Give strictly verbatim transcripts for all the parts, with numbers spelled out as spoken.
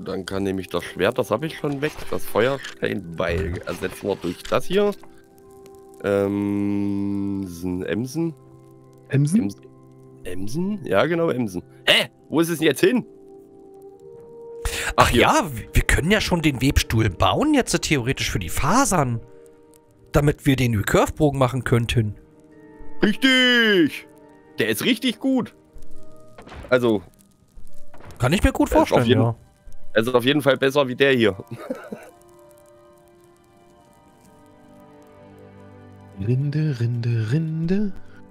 dann kann nämlich das Schwert, das habe ich schon weg, das Feuersteinbeil ersetzen wir durch das hier. Ähm, Emsen. Emsen? Emsen? Emsen? Ja, genau, Emsen. Hä? Wo ist es denn jetzt hin? Ach, Ach ja, wir können ja schon den Webstuhl bauen, jetzt theoretisch für die Fasern. Damit wir den Recurve-Bogen machen könnten. Richtig! Der ist richtig gut. Also. Kann ich mir gut vorstellen, jeden, ja. Also auf jeden Fall besser wie der hier. Rinde, Rinde, Rinde.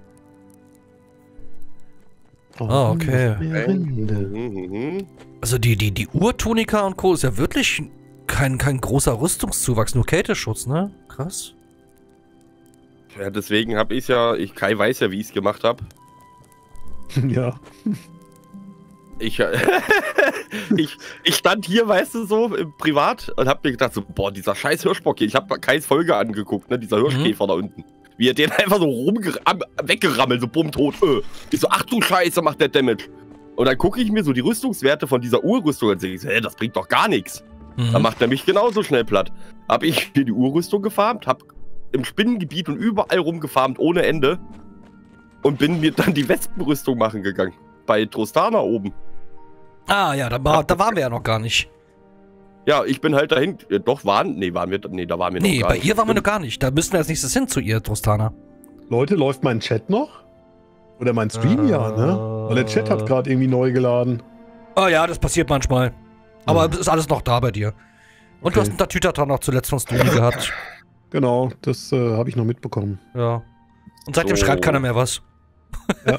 Oh, ah, okay. Rinde. Also die, die, die Urtunika und Co. ist ja wirklich kein, kein großer Rüstungszuwachs, nur Kälteschutz, ne? Krass. Ja, deswegen habe ich ja, ich Kai weiß ja, wie ich es gemacht habe. Ja. Ich, ich, ich stand hier, weißt du, so im Privat und hab mir gedacht, so, boah, dieser scheiß Hirschbock hier. Ich habe Kais Folge angeguckt, ne, dieser Hirschkäfer mhm. da unten. Wie er den einfach so weggerammelt, so bumm tot. Öh. Ich so, ach du Scheiße, macht der Damage. Und dann gucke ich mir so die Rüstungswerte von dieser Urrüstung und sehe, hä, das bringt doch gar nichts. Mhm. Dann macht er mich genauso schnell platt. Hab ich hier die Urrüstung gefarmt, hab im Spinnengebiet und überall rumgefarmt ohne Ende und bin mir dann die Wespenrüstung machen gegangen. Bei Trostana oben. Ah ja, da, war, da waren wir ja noch gar nicht. Ja, ich bin halt dahin. Ja, doch, waren. Nee, waren wir. Nee, da waren wir nee, noch gar bei nicht. ihr waren wir noch gar nicht. Da müssen wir als nächstes hin zu ihr, Trostana. Leute, läuft mein Chat noch? Oder mein Stream? Äh, ja, ne? Weil der Chat hat gerade irgendwie neu geladen. Oh ja, das passiert manchmal. Aber es ist alles noch da bei dir. Und okay. Du hast einen Tatütata noch zuletzt von Stream gehabt. Genau, das äh, habe ich noch mitbekommen. Ja. Und seitdem so. Schreibt keiner mehr was. Ja.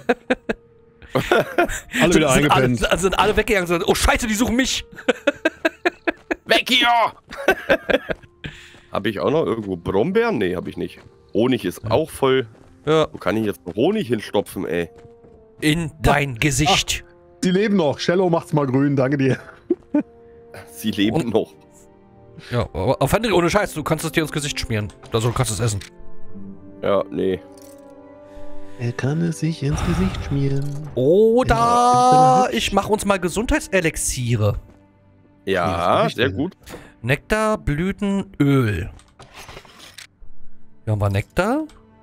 alle wieder sind eingepennt. Alle, also sind alle weggegangen und gesagt, oh Scheiße, die suchen mich. Weg hier! Habe ich auch noch irgendwo Brombeeren? Nee, habe ich nicht. Honig ist ja. auch voll. Ja. Wo kann ich jetzt Honig hinstopfen, ey? In dein Ach. Gesicht. Ach, die leben noch. Shallow macht's mal grün, danke dir. Sie leben und, noch. Ja, auf Henry, ohne Scheiß, du kannst es dir ins Gesicht schmieren. Also du kannst es essen. Ja, nee. Er kann es sich ins Gesicht schmieren. Oder ich mache uns mal Gesundheitselixiere. Ja, ja sehr gut. Nektar, Blüten, Öl. Hier haben wir Nektar.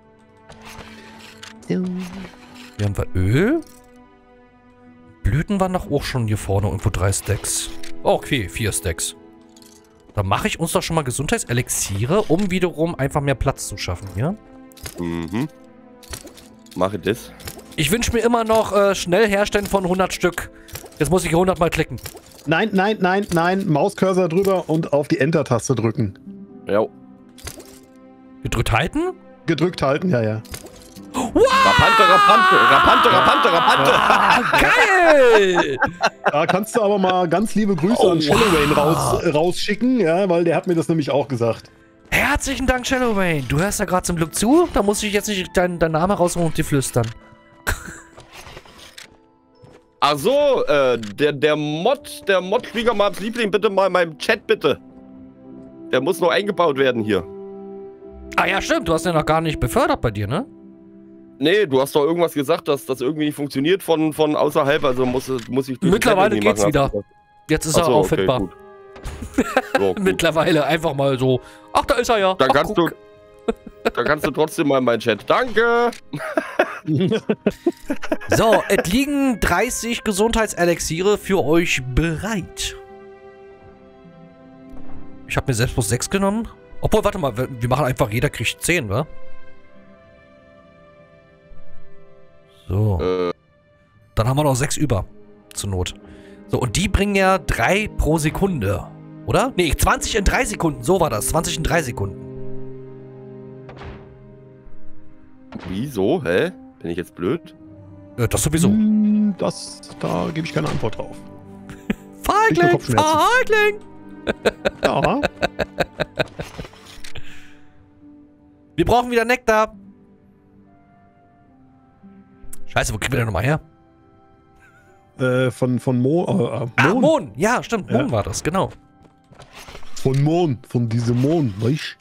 Hier haben wir Öl. Blüten waren doch auch schon hier vorne irgendwo drei Stacks. Oh, okay, vier Stacks. Dann mache ich uns doch schon mal Gesundheitselixiere, um wiederum einfach mehr Platz zu schaffen hier. Mhm. Mache das. Ich wünsche mir immer noch äh, schnell herstellen von hundert Stück. Jetzt muss ich hundert Mal klicken. Nein, nein, nein, nein. Mauscursor drüber und auf die Enter-Taste drücken. Ja. Gedrückt halten? Gedrückt halten, ja, ja. Wow! Rapante, rapante, rapante, rapante, rapante. Geil! Da kannst du aber mal ganz liebe Grüße oh, an Shadowrain raus, äh, rausschicken, ja, weil der hat mir das nämlich auch gesagt. Herzlichen Dank, Shadowrain. Du hörst da gerade zum Glück zu. Da muss ich jetzt nicht deinen dein Namen rausholen und dir flüstern. Ach so, äh, der, der Mod, der Mod Schwiegermams Liebling, bitte mal in meinem Chat, bitte. Der muss noch eingebaut werden hier. Ah ja, stimmt. Du hast den noch gar nicht befördert bei dir, ne? Nee, du hast doch irgendwas gesagt, dass das irgendwie nicht funktioniert von, von außerhalb, also muss, muss ich... Mittlerweile geht's machen, wieder. Jetzt ist er so, auffindbar. Okay, so, mittlerweile einfach mal so. Ach, da ist er ja. Dann Ach, kannst guck. du... Dann kannst du trotzdem mal in meinen Chat. Danke! So, es liegen dreißig Gesundheitselixiere für euch bereit. Ich habe mir selbst bloß sechs genommen. Obwohl, warte mal, wir machen einfach, jeder kriegt zehn, wa? So. Äh. Dann haben wir noch sechs über. Zur Not. So, und die bringen ja drei pro Sekunde. Oder? Nee, zwanzig in drei Sekunden. So war das. zwanzig in drei Sekunden. Wieso? Hä? Bin ich jetzt blöd? Ja, das sowieso. Hm, das, da gebe ich keine Antwort drauf. Feigling! Feigling! Ja. Wir brauchen wieder Nektar. Scheiße, wo kriegen wir denn nochmal her? Äh, von, von Mo, äh, Mon. Ah, Mon. Ja, stimmt. Mon ja. war das, genau. Von Mon. Von diesem Mon, weißt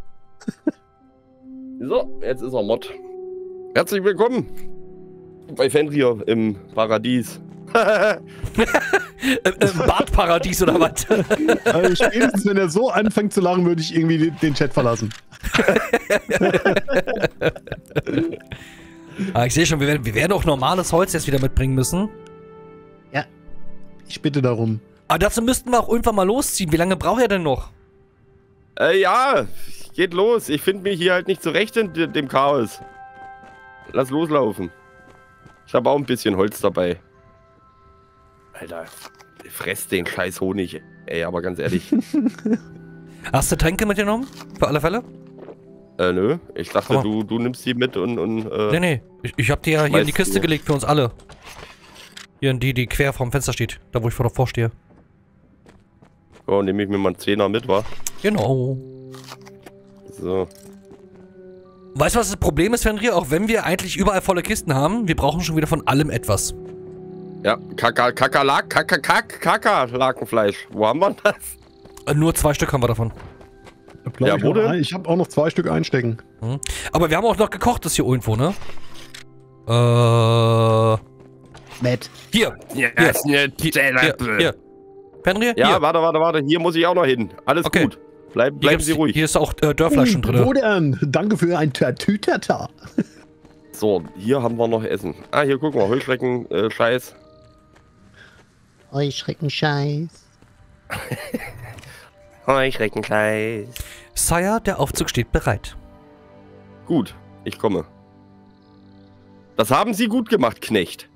du? So, jetzt ist er Mod. Herzlich willkommen bei Fenrir im Paradies. äh, äh, Badparadies oder was? Also spätestens, wenn er so anfängt zu lachen, würde ich irgendwie den, den Chat verlassen. Ah, ich sehe schon, wir werden, wir werden auch normales Holz jetzt wieder mitbringen müssen. Ja. Ich bitte darum. Aber dazu müssten wir auch irgendwann mal losziehen. Wie lange braucht er denn noch? Äh, ja, geht los. Ich finde mich hier halt nicht zurecht in dem Chaos. Lass loslaufen. Ich habe auch ein bisschen Holz dabei. Alter, fress den scheiß Honig. Ey, aber ganz ehrlich. Hast du Tränke mitgenommen? Für alle Fälle? Äh, nö. Ich dachte, du, du nimmst die mit und... und äh, nee, nee. Ich, ich hab die ja hier in die Kiste du. gelegt für uns alle. Hier in die, die quer vorm Fenster steht. Da, wo ich vor davor stehe. Oh, nehme ich mir mal einen Zehner mit, wa? Genau. So. Weißt du, was das Problem ist, Fenrir? Auch wenn wir eigentlich überall volle Kisten haben, wir brauchen schon wieder von allem etwas. Ja, Kaka, Kakerlak, Kakakak, Kakerlakenfleisch. Wo haben wir das? Äh, nur zwei Stück haben wir davon. Ja, ich wo denn? ein, ich habe auch noch zwei Stück einstecken. Mhm. Aber wir haben auch noch gekochtes hier irgendwo, ne? Äh... Matt. Hier. Ja, Hier. ist eine Hier. Hier. Fenrir? Ja, hier. warte, warte, warte. Hier muss ich auch noch hin. Alles Okay. gut. Bleib, Hier bleiben gibt's- Sie ruhig. Hier ist auch äh, Dörrfleisch schon drin. Wo denn? Danke für ein Tatütata. So, hier haben wir noch Essen. Ah, hier gucken wir. Heuschrecken, äh, Scheiß. Heuschreckenscheiß. Heuschrecken, Scheiß. Sire, der Aufzug steht bereit. Gut, ich komme. Das haben Sie gut gemacht, Knecht.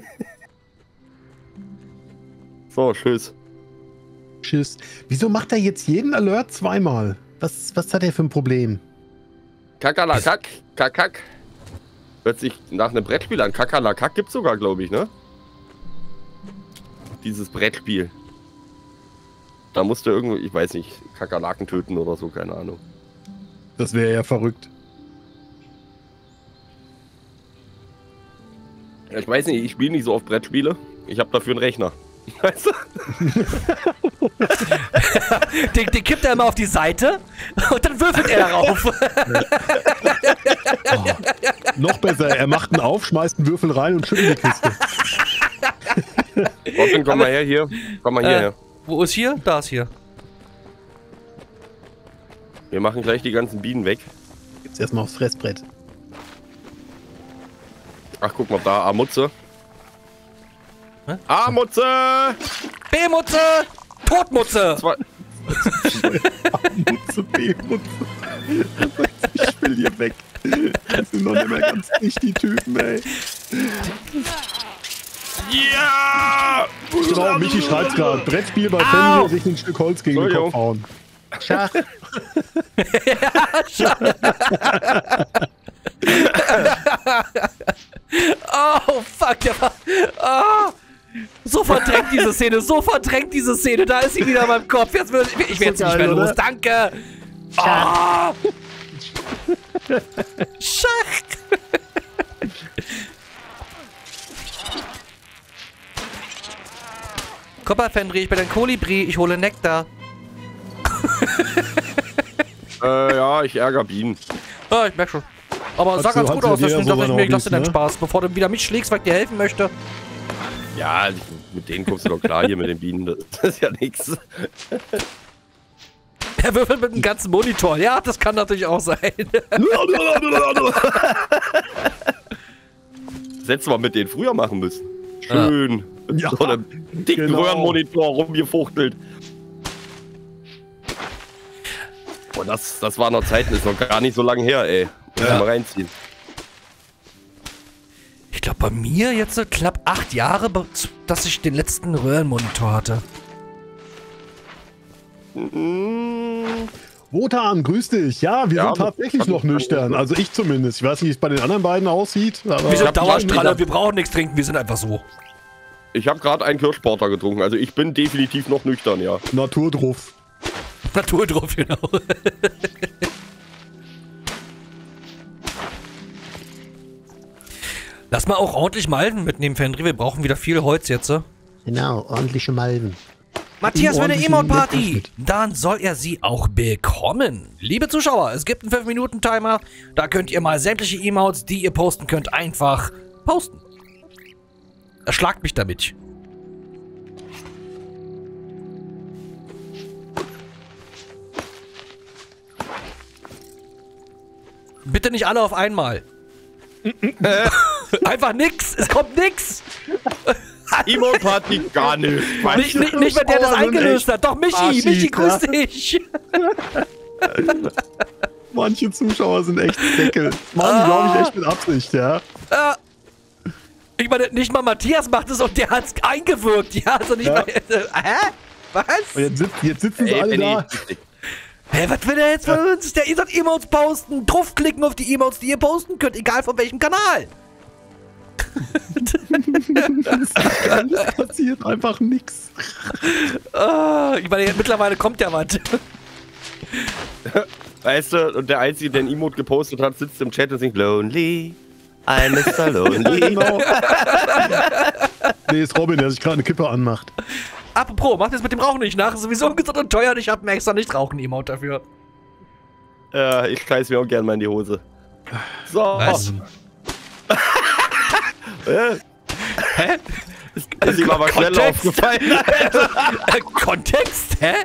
So, tschüss. Tschüss. Wieso macht er jetzt jeden Alert zweimal? Was, was hat er für ein Problem? Kakerlakak, Kakak. Hört sich nach einem Brettspiel an. Kakerlakak gibt's sogar, glaube ich, ne? Dieses Brettspiel. Da musst du irgendwie, ich weiß nicht, Kakerlaken töten oder so, keine Ahnung. Das wäre ja verrückt. Ich weiß nicht, ich spiele nicht so oft Brettspiele. Ich habe dafür einen Rechner. Weißt du? den, den kippt er immer auf die Seite und dann würfelt er darauf. Oh, noch besser, er macht einen auf, schmeißt einen Würfel rein und schüttelt die Kiste. Robin, komm mal her, hier. Komm mal Äh, hierher. Wo ist hier? Da ist hier. Wir machen gleich die ganzen Bienen weg. Jetzt erstmal aufs Fressbrett. Ach, guck mal da, A-Mutze. Hä? A-Mutze! B-Mutze! Totmutze! Zwei. A-Mutze, B-Mutze. Ich will hier weg. Das sind noch nicht mehr ganz dicht, die Typen, ey. Ja! Genau, Michi schreibt gerade. Brettspiel bei Au! Fenrir, sich ein Stück Holz gegen So, den jo. Kopf hauen. Schach. Oh, fuck, der war... Oh. So verdrängt diese Szene, so verdrängt diese Szene. Da ist sie wieder in meinem Kopf. Jetzt will ich, ich werde So jetzt nicht geil, mehr los. oder? Danke. Oh. Schach. Komm mal, Fenrir, ich bin ein Kolibri. Ich hole Nektar. Äh, ja, ich ärgere Bienen. Ja, ich merk schon. Aber sah Hast ganz du- gut hast aus. du Deswegen jeder so dachte ich seine mir, ich lasse Hobbys, dir deinen ne? Spaß, bevor du wieder mich schlägst, weil ich dir helfen möchte. Ja, mit denen kommst du doch klar hier mit den Bienen. Das ist ja nichts. Er würfelt mit dem ganzen Monitor. Ja, das kann natürlich auch sein. Das hättest du mal mit denen früher machen müssen. Schön. Ja, So einem dicken genau. Röhrenmonitor rumgefuchtelt. Und das, das war noch Zeiten, ist noch gar nicht so lange her, ey. Muss Ja. mal reinziehen. Ich glaube, bei mir jetzt so knapp acht Jahre, be- dass ich den letzten Röhrenmonitor hatte. Mm, Wotan, grüß dich. Ja, wir Ja, sind tatsächlich hab- noch hab- nüchtern. Also ich zumindest. Ich weiß nicht, wie es bei den anderen beiden aussieht. Aber Wir sind hab- Dauerstrahler, hab- wir brauchen nichts trinken, wir sind einfach so. Ich habe gerade einen Kirschporter getrunken, also ich bin definitiv noch nüchtern, ja. Natur drauf. Natur drauf, genau. Lass mal auch ordentlich Malven mitnehmen, Fenrir. Wir brauchen wieder viel Holz jetzt. So. Genau, ordentliche Malven. Matthias will eine ordentlichen Emote-Party. Wegschnitt. Dann soll er sie auch bekommen. Liebe Zuschauer, es gibt einen fünf Minuten Timer. Da könnt ihr mal sämtliche Emotes, die ihr posten könnt, einfach posten. Erschlagt mich damit. Bitte nicht alle auf einmal. Einfach nix. Es kommt nix. Emote-Party gar nicht. Nicht, nicht, nicht, wenn der das eingelöst hat. Doch, Michi. Arschig, Michi, grüß ja. dich. Manche Zuschauer sind echt Deckel. Mann, die glaube ich echt mit Absicht, ja. Äh, ich meine, nicht mal Matthias macht es und der hat's eingewirkt. Ja, also nicht Ja. mal... Äh, hä? Was? Und jetzt, sitz, jetzt sitzen sie Ey, alle Penny, da. Hä, was will der jetzt von uns? Der, ihr sollt Emotes posten. Draufklicken auf die Emotes, die ihr posten könnt, egal von welchem Kanal. Alles passiert einfach nix. Ah, ich meine, mittlerweile kommt ja was. Weißt du, und der Einzige, der ein Emote gepostet hat, sitzt im Chat und singt Lonely. I'm Mister Lonely. Genau. Nee, ist Robin, der sich gerade eine Kippe anmacht. Apropos, macht das mit dem Rauchen nicht nach. Ist sowieso ungesund und teuer. Ich hab mir extra nicht Rauchen-Emote dafür. Ja, ich scheiß mir auch gerne mal in die Hose. So. Was? Äh, Hä? ist ihm aber schnell Kontext? aufgefallen. Äh, Kontext? Hä?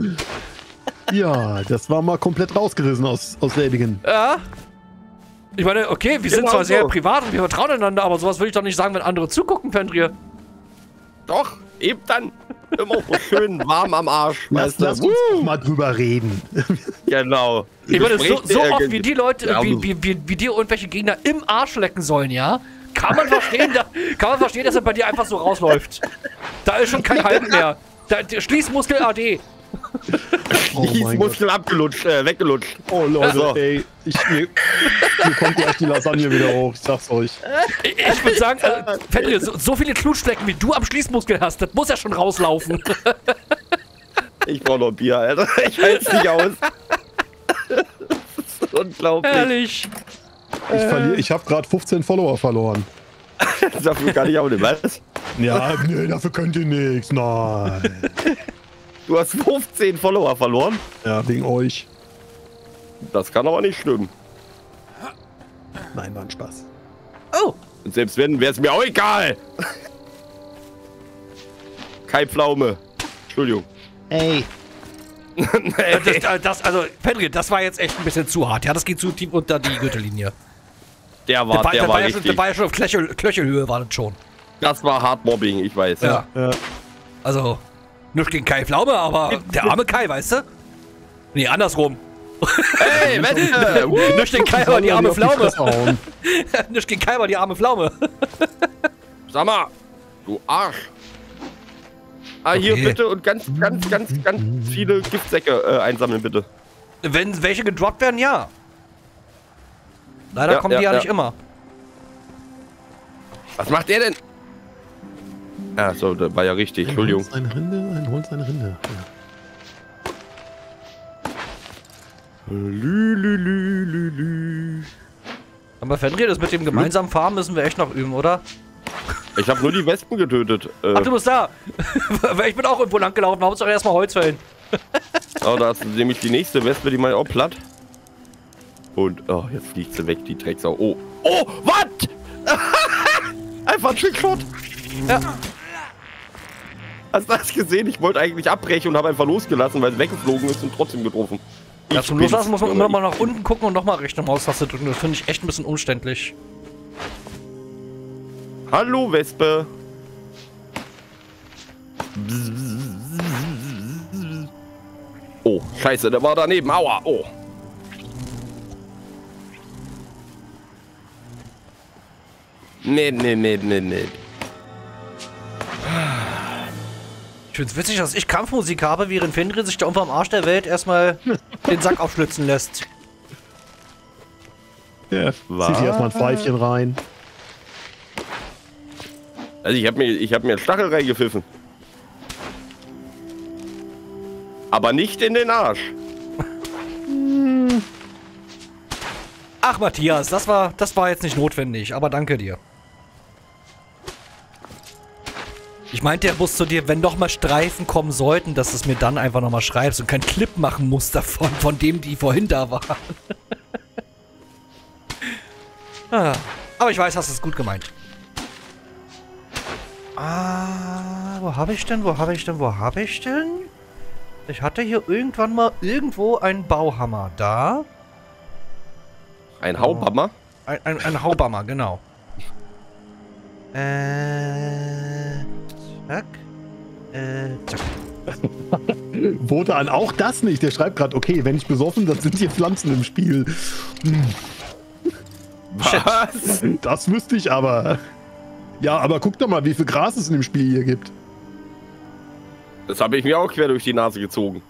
Ja, das war mal komplett rausgerissen aus, aus selbigen. Ja. Ich meine, okay, wir sind Genau zwar sehr so. privat und wir vertrauen einander, aber sowas würde ich doch nicht sagen, wenn andere zugucken, Fendrier. Doch, eben dann. Immer so schön warm am Arsch. Lass, Weißt du? lass uns doch mal drüber reden. Genau. Ich meine, so, so oft wie die Leute, Ja, wie, wie, wie, wie dir irgendwelche Gegner im Arsch lecken sollen, ja? Kann man verstehen, da, kann man verstehen, dass er bei dir einfach so rausläuft. Da ist schon kein Halten mehr. Da, der Schließmuskel A D. Oh Die mein Muskel abgelutscht, äh, weggelutscht. Oh Leute, So. ey, ich, mir, mir kommt gleich die Lasagne wieder hoch, ich sag's euch. Ich, ich würde sagen, äh, Fendrier, so, so viele Knutschflecken wie du am Schließmuskel hast, das muss ja schon rauslaufen. Ich brauch noch Bier, Alter. Ich halt's nicht aus. Das ist unglaublich. Herrlich. Ich verliere, ich habe gerade fünfzehn Follower verloren. Dafür kann ich auch nicht, was? Ja, nee, dafür könnt ihr nichts, nein. Du hast fünfzehn Follower verloren? Ja, wegen euch. Das kann aber nicht stimmen. Nein, war ein Spaß. Oh. Und selbst wenn, wäre es mir auch egal. Kai Pflaume. Entschuldigung. Ey. Das, das, das, also, Fendrier, das war jetzt echt ein bisschen zu hart. Ja, das geht zu tief unter die Gürtellinie. Der war, Der war, der der war war, ja schon, richtig. der war ja schon auf Knöchel, Knöchelhöhe, war das schon. Das war hart Mobbing, ich weiß. Ja. Ja. Also, nicht gegen Kai Pflaume, aber der arme Kai, weißt du? Nee, andersrum. Hey, Wette! Nicht gegen Kai, aber die arme auf die Pflaume. Fresse hauen. Nicht gegen Kai, aber die arme Pflaume. Sag mal, du Arsch. Ah, hier Okay. bitte und ganz, ganz, ganz, ganz viele Giftsäcke äh, einsammeln, bitte. Wenn welche gedroppt werden, ja. Leider Ja, kommen ja, die ja, ja. nicht immer. Was macht der denn? Ja, so, das war ja richtig, Entschuldigung. Ein Holz, eine Rinde, ein Holz, eine Rinde. Ja. Lü, lü, lü, lü, lü. Aber Fenrir, das mit dem gemeinsamen Farmen müssen wir echt noch üben, oder? Ich habe nur die Wespen getötet. Äh, Ach, du bist da. Ich bin auch irgendwo lang gelaufen, Hauptsache erstmal Holz fällen. oh, da ist nämlich die nächste Wespe, die mache ich auch platt. Und, oh, jetzt fliegt sie weg, die Drecksau. Oh, oh, was? Einfach ein Trickshot. Ja. Hast du das gesehen? Ich wollte eigentlich abbrechen und habe einfach losgelassen, weil es weggeflogen ist und trotzdem getroffen. Ja, Ich zum bin's. Loslassen muss man immer mal nach unten gucken und nochmal rechte Maustaste drücken. Das finde ich echt ein bisschen umständlich. Hallo, Wespe. Oh, scheiße, der war daneben. Aua, oh. Nee, nee, nee, nee, nee. Ich finde es witzig, dass ich Kampfmusik habe, während Fenrir sich da irgendwo am Arsch der Welt erstmal den Sack aufschlitzen lässt. Ja, Was? zieht hier erstmal ein Pfeifchen rein. Also ich habe mir, ich hab mir einen Stachel reingepfiffen. Aber nicht in den Arsch. Ach, Matthias, das war, das war jetzt nicht notwendig, aber danke dir. Ich meinte, der muss zu dir, wenn noch mal Streifen kommen sollten, dass du es mir dann einfach noch mal schreibst und keinen Clip machen musst davon, von dem die vorhin da waren. ah, aber ich weiß, hast es gut gemeint. Ah, wo habe ich denn, wo habe ich denn, wo habe ich denn? Ich hatte hier irgendwann mal irgendwo einen Bauhammer da. Ein Haubammer? Ein, ein, ein Haubammer, genau. Äh. Zack. Äh. Zack. Wotan auch das nicht. Der schreibt gerade, okay, wenn ich besoffen, dann sind hier Pflanzen im Spiel. Hm. Was? Das wüsste ich aber. Ja, aber guck doch mal, wie viel Gras es in dem Spiel hier gibt. Das habe ich mir auch quer durch die Nase gezogen.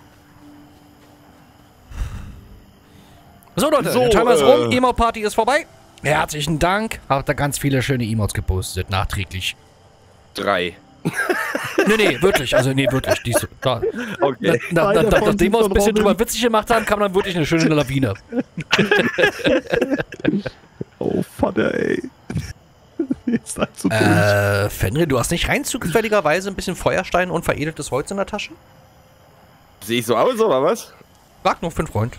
So Leute, So, der Timer ist äh, rum, Emote-Party ist vorbei. Herzlichen Dank. Habt da ganz viele schöne Emotes gepostet, nachträglich. Drei. Nee, nee, wirklich, also nee, wirklich. Die ist, da, Okay. na, na, Beide na, davon nachdem wir uns sind ein bisschen von Robin. drüber witzig gemacht haben, kam dann wirklich eine schöne Lawine. Oh, Vater, ey. Jetzt seid so durch. Äh, Fenrir, du hast nicht rein zufälligerweise ein bisschen Feuerstein und veredeltes Holz in der Tasche? Sehe ich so aus, oder was? Frag nur für einen Freund.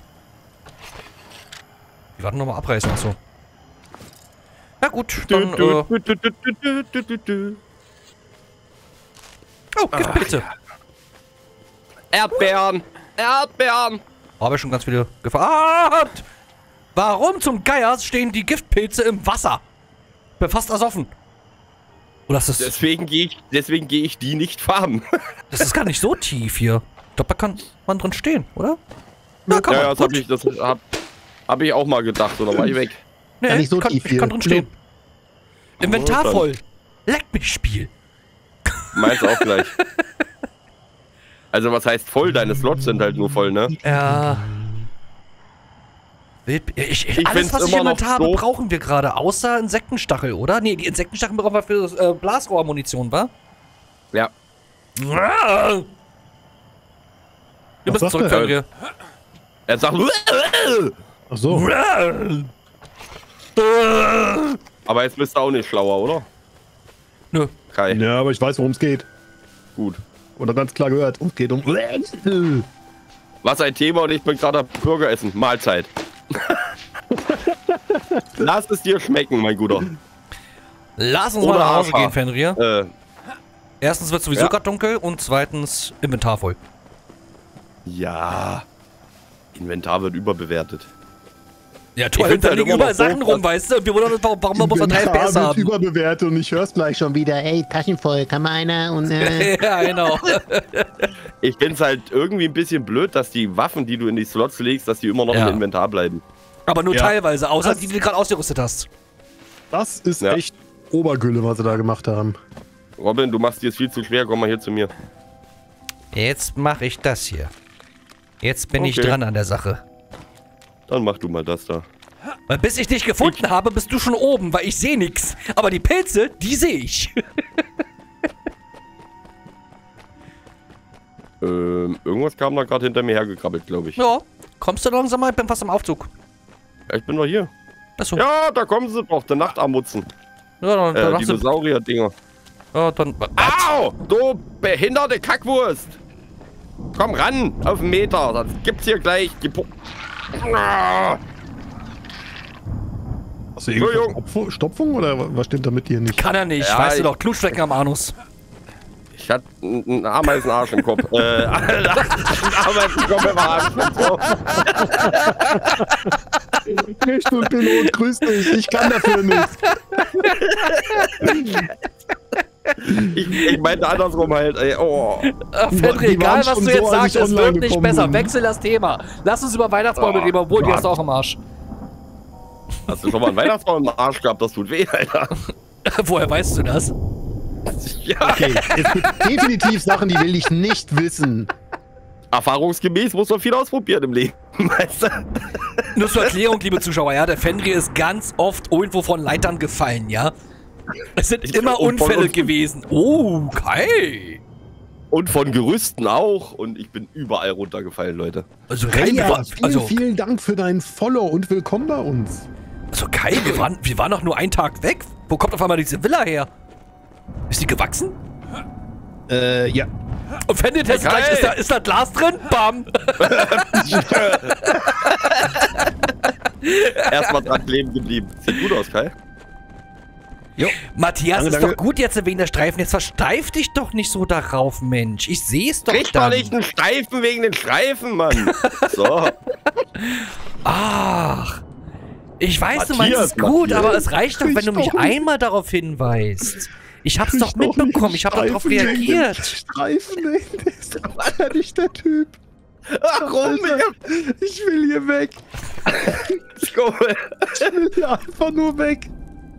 Die warten nochmal abreißen, achso. Na gut, dann, äh, oh, Giftpilze. Erdbeeren! Erdbeeren! Habe ich schon ganz viele gefahren. Warum zum Geier stehen die Giftpilze im Wasser? Bin fast ersoffen. Oder ist das, Deswegen gehe ich, deswegen gehe ich die nicht farmen. das ist gar nicht so tief hier. Ich glaube, da kann man drin stehen, oder? Ja, kann Ja, ja, man. das habe ich, das hab, hab ich auch mal gedacht, oder war ich weg? Nee, Ja, nicht so kann, tief ich hier. kann drin stehen. Inventar dann. voll. Leck mich, Spiel. Meins auch gleich. Also was heißt voll? Deine Slots sind halt nur voll, ne? Ja. Ich, ich, Ich alles, find's was ich immer im noch Inventar habe, doof. brauchen wir gerade. Außer Insektenstachel, oder? Nee, die Insektenstachel brauchen wir für das, äh, Blasrohrmunition, wa? Ja. Wir Was müssen sagt zurück, er? Fenrir. Er sagt, Ach so. aber jetzt bist du auch nicht schlauer, oder? Nö. Kai, Ja, aber ich weiß, worum es geht. gut. Oder ganz klar gehört. Es geht um. Was ein Thema und ich bin gerade am Burger essen. Mahlzeit. Lass es dir schmecken, mein Guter. Lass uns Oder mal nach Hause Hafer. gehen, Fenrir. Äh, Erstens wird sowieso Ja. gerade dunkel und zweitens Inventar voll. ja. Inventar wird überbewertet. Ja, toll, toll, da halt liegen immer überall noch Sachen so, rum, weißt du? Und wir wundern uns, warum warum wir unseren Teil Inventar besser wird haben. überbewertet und ich hör's gleich schon wieder. Ey, Taschen voll, kann mal einer und äh. Ja, genau. Ich find's halt irgendwie ein bisschen blöd, dass die Waffen, die du in die Slots legst, dass die immer noch Ja. im Inventar bleiben. Aber nur Ja. teilweise, außer Das- die, die du gerade ausgerüstet hast. Das ist Ja. echt Obergülle, was sie da gemacht haben. Robin, du machst dir es viel zu schwer, komm mal hier zu mir. Jetzt mache ich das hier. Jetzt bin ich Okay. dran an der Sache. Dann mach du mal das da. Weil bis ich dich gefunden habe, bist du schon oben, weil ich sehe nichts. Aber die Pilze, die sehe ich. Ähm, irgendwas kam da gerade hinter mir hergekrabbelt, glaube ich. Ja, kommst du langsam mal? Ich bin fast im Aufzug. Ja, ich bin doch hier. Achso. Ja, da kommen sie doch, der Nachtarmutzen. Ja, dann, dann Äh, machst du- Dinosaurier-Dinger. ja, dann. Au! Du behinderte Kackwurst! Komm ran, auf den Meter, sonst gibt's hier gleich die Po- Ah! Hast du irgendwie Entschuldigung. Stopfung, Stopfung oder was stimmt da mit dir nicht? Kann er nicht, Ja, weißt du ich- doch. Knutschflecken am Anus. Ich hatte einen Ameisenarsch im Kopf. äh, einen Ameisenkopf im Arsch. So. Richtschulpilot, grüß dich, ich kann dafür nichts. Ich, ich meinte andersrum halt, ey, oh. Äh, Die Fenrir, waren egal was schon du so, jetzt als sagst, ich es online wird nicht gekommen besser. bin. Wechsel das Thema. Lass uns über Weihnachtsbäume Oh, reden, obwohl die Gott. hast du auch im Arsch. Hast du schon mal einen Weihnachtsbaum im Arsch gehabt? Das tut weh, Alter. Woher weißt du das? Ja, Okay, es gibt definitiv Sachen, die will ich nicht wissen. erfahrungsgemäß muss man viel ausprobieren im Leben, weißt du? Nur zur Erklärung, liebe Zuschauer, ja, der Fenrir ist ganz oft irgendwo von Leitern gefallen, ja. Es sind Ich- immer und von- Unfälle gewesen. Oh, okay. Und von Gerüsten auch. Und ich bin überall runtergefallen, Leute. Also Kai, wir Ja, waren, vielen, also, vielen Dank für deinen Follow und willkommen bei uns. also Kai, wir waren, wir waren noch nur einen Tag weg. Wo kommt auf einmal diese Villa her? Ist die gewachsen? Äh, ja. Und Fenrir testet Kai. gleich, ist da, ist da Glas drin? Bam. Erstmal dran kleben geblieben. Sieht gut aus, Kai. Jo. Matthias, Danke, ist danke. doch gut jetzt wegen der Streifen. Jetzt versteif dich doch nicht so darauf, Mensch. Ich sehe es doch Krieg doch dann. nicht einen Streifen wegen den Streifen, Mann. So. Ach. Ich weiß, Matthias, du meinst es gut, Matthias. aber es reicht doch, wenn du mich doch nicht. einmal darauf hinweist. Ich hab's doch Krieg mitbekommen, nicht ich habe darauf Streifen wegen dem reagiert. Streifen, ey, der ist doch fertig, der Typ. Warum? Alter, ich will hier weg. Let's go. Ich will hier einfach nur weg.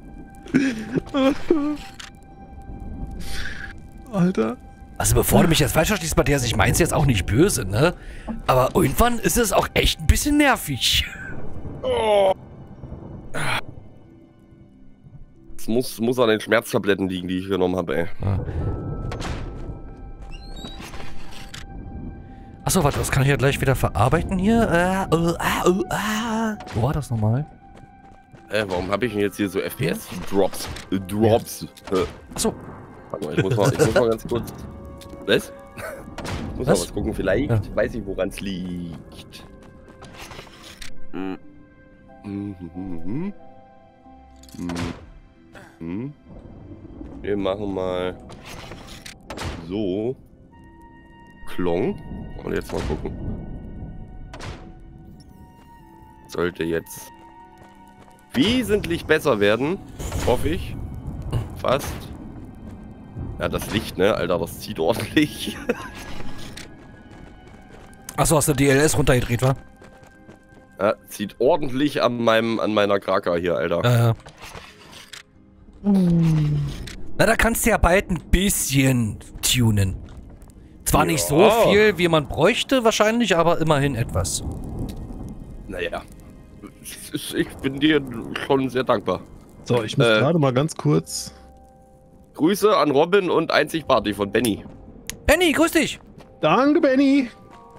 Alter. Also bevor du mich jetzt falsch verstehst, Matthias, ich mein's jetzt auch nicht böse, ne? Aber irgendwann ist es auch echt ein bisschen nervig. Oh. Es muss, muss an den Schmerztabletten liegen, die ich genommen habe, ey. Ah. Achso, warte, das kann ich ja gleich wieder verarbeiten hier. Äh, äh, äh, äh, äh. Wo war das nochmal? Äh, warum habe ich denn jetzt hier so F P S-Drops? Äh, Drops. Äh. Achso. Warte mal, ich muss mal, ich muss mal ganz kurz. Was? Ich muss mal Was? was gucken, vielleicht Ja. weiß ich, woran es liegt. Hm. Mhm. Mhm. Mhm. Wir machen mal so. Klong. Und jetzt mal gucken. Sollte jetzt wesentlich besser werden. Hoffe ich. Fast. Ja, das Licht, ne? Alter, das zieht ordentlich. Achso, hast du D L S runtergedreht, wa? Ja, zieht ordentlich an meinem, an meiner Kraka hier, Alter. Äh. Na, da kannst du ja bald ein bisschen tunen. Zwar nicht so Ja. viel, wie man bräuchte wahrscheinlich, aber immerhin etwas. Naja. Ich bin dir schon sehr dankbar. So, ich muss Äh. gerade mal ganz kurz. Grüße an Robin und Einzigparty von Benny. Benny, grüß dich! Danke, Benny.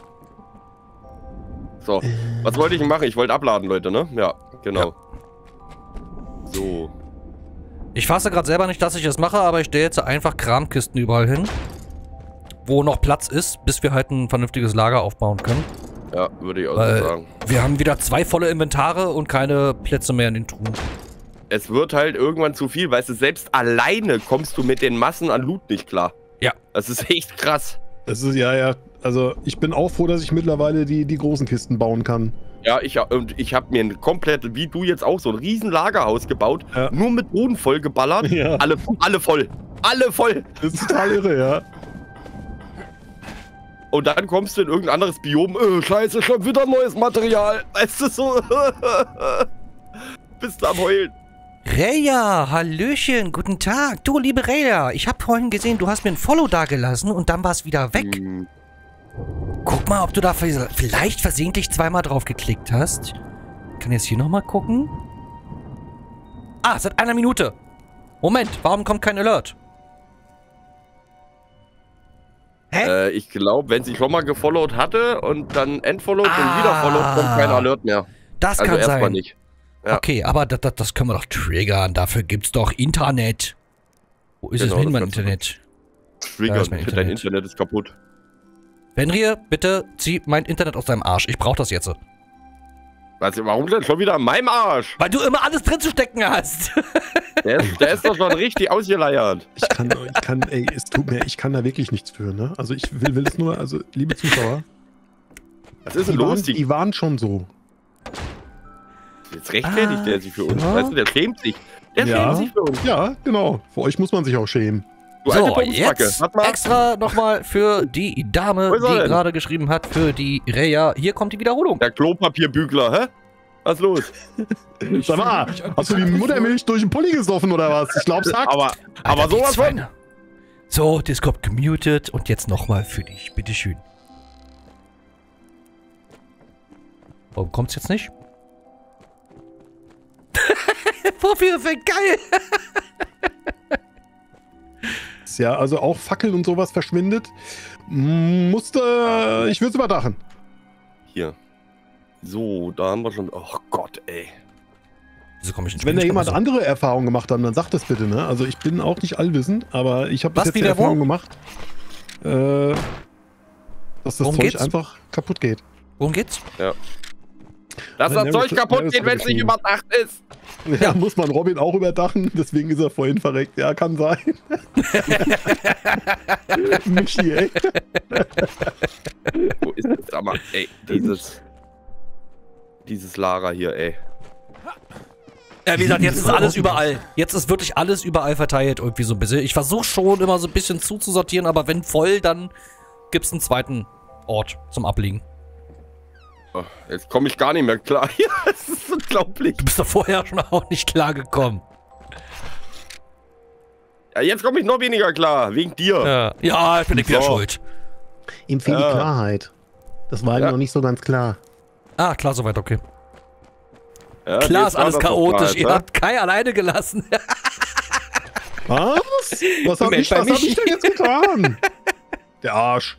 So, was wollte ich denn machen? Ich wollte abladen, Leute, ne? Ja, genau. So. Ich fasse gerade selber nicht, dass ich es mache, aber ich stelle jetzt einfach Kramkisten überall hin. Wo noch Platz ist, bis wir halt ein vernünftiges Lager aufbauen können. Ja, würde ich auch Weil so sagen. wir haben wieder zwei volle Inventare und keine Plätze mehr in den Truhen. Es wird halt irgendwann zu viel, weißt du, selbst alleine kommst du mit den Massen an Loot nicht klar. Ja. Das ist echt krass. Das ist ja, ja. Also, ich bin auch froh, dass ich mittlerweile die, die großen Kisten bauen kann. Ja, ich, und ich habe mir ein komplett, wie du jetzt auch, so ein riesen Lagerhaus gebaut, Ja. nur mit Boden voll geballert. Ja. Alle, alle voll. Alle voll. Das ist total irre, ja. Und dann kommst du in irgendein anderes Biom. Äh, scheiße, schon wieder neues Material. Weißt du, so. Bist du am Heulen. Reya, hallöchen, guten Tag. Du, liebe Reya, ich habe vorhin gesehen, du hast mir ein Follow dagelassen und dann war es wieder weg. Hm, Guck mal, ob du da vielleicht versehentlich zweimal drauf geklickt hast. Ich kann jetzt hier nochmal gucken. Ah, seit einer Minute. Moment, warum kommt kein Alert? Hä? äh, ich glaube, wenn sie schon mal gefollowt hatte und dann entfollowt Ah. und wieder followt, kommt kein Alert mehr. Das Also kann erstmal sein. nicht. Ja. Okay, aber das, das, das können wir doch triggern. Dafür gibt's doch Internet. Wo ist Genau, es hin, das mein kannst du Internet? Da Trigger, ist mein dein Internet. Internet ist kaputt. Fenrir, bitte zieh mein Internet aus deinem Arsch. Ich brauch das jetzt. Also, warum denn schon wieder an meinem Arsch? Weil du immer alles drin zu stecken hast. Der ist, der ist doch schon richtig ausgeleiert. Ich kann, ich kann, ey, es tut mir, ich kann da wirklich nichts für, ne? Also ich will, will es nur, also liebe Zuschauer, Was ist denn die waren, los? Die, die waren schon so. jetzt rechtfertigt Ah, der sich für uns. ja. Weißt du, der schämt sich. Der Ja. schämt sich für uns. Ja, genau. Für euch muss man sich auch schämen. Du alte So, Pumpsbacke. jetzt Warte mal. extra nochmal für die Dame, Wo ist er die denn? gerade geschrieben hat, für die Reya. Hier kommt die Wiederholung. Der Klopapierbügler, hä? Was ist los? Sag mal, hast du die Muttermilch durch den Pulli gesoffen oder was? Ich glaub's hackt. Aber, aber Alter, die sowas von. Schweine. So, Discord gemutet und jetzt nochmal für dich. Bitteschön. Warum kommt's jetzt nicht? Vorführeffekt, geil! Ja, also auch Fackeln und sowas verschwindet. Musste, ich würde es überdachen. Hier. So, da haben wir schon. Oh Gott, ey. Wieso komm ich ins Wenn da Spiel? jemand Also, andere Erfahrungen gemacht hat, dann sagt das bitte, ne? Also ich bin auch nicht allwissend, aber ich habe bis Was, jetzt wie die der wo? Erfahrung gemacht, äh, dass das Worum Zeug geht's? einfach kaputt geht. Worum geht's? Dass Ja, das Nervous- Zeug kaputt Nervous geht, wenn es nicht Breakthrough. überdacht ist. Ja, muss man Robin auch überdachen, deswegen ist er vorhin verreckt. Ja, kann sein. Michi, ey. Wo ist das? Sag mal, ey, dieses. Dieses Lager hier, ey. Ja, wie gesagt, jetzt ist alles überall. Jetzt ist wirklich alles überall verteilt irgendwie so ein bisschen. Ich versuche schon immer so ein bisschen zuzusortieren, aber wenn voll, dann gibt's einen zweiten Ort zum Ablegen. Oh, jetzt komme ich gar nicht mehr klar. Ja, das ist unglaublich. Du bist doch vorher schon auch nicht klar gekommen. Ja, jetzt komme ich noch weniger klar, wegen dir. Ja, ja ich bin nicht wieder So. schuld. Ihm fehlt Ja. die Klarheit. Das war ihm Ja. noch nicht so ganz klar. Ah, klar, soweit, okay. Ja, Klar jetzt ist alles war das doch chaotisch. klar, Ihr ne? habt Kai alleine gelassen. Was? Was hab, Moment, ich, bei was hab Michi. ich denn jetzt getan? Der Arsch.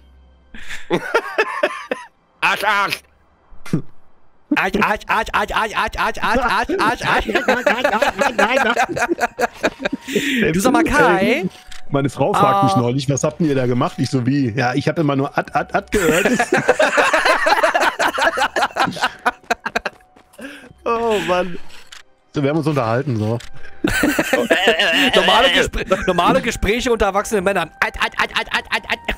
Arsch, Arsch. Arsch, Arsch, Arsch, Arsch, Arsch, Arsch, Arsch, Arsch, Arsch, Arsch. Du sag mal, Kai. Meine Frau fragt Ah. mich neulich, was habt ihr da gemacht? Ich so wie, ja, ich habe immer nur Ad, Ad, Ad gehört. Oh Mann. So, wir haben uns unterhalten, so. Normale, Gespr normale Gespräche unter erwachsenen Männern. Alt, alt, alt, alt, alt, alt, alt.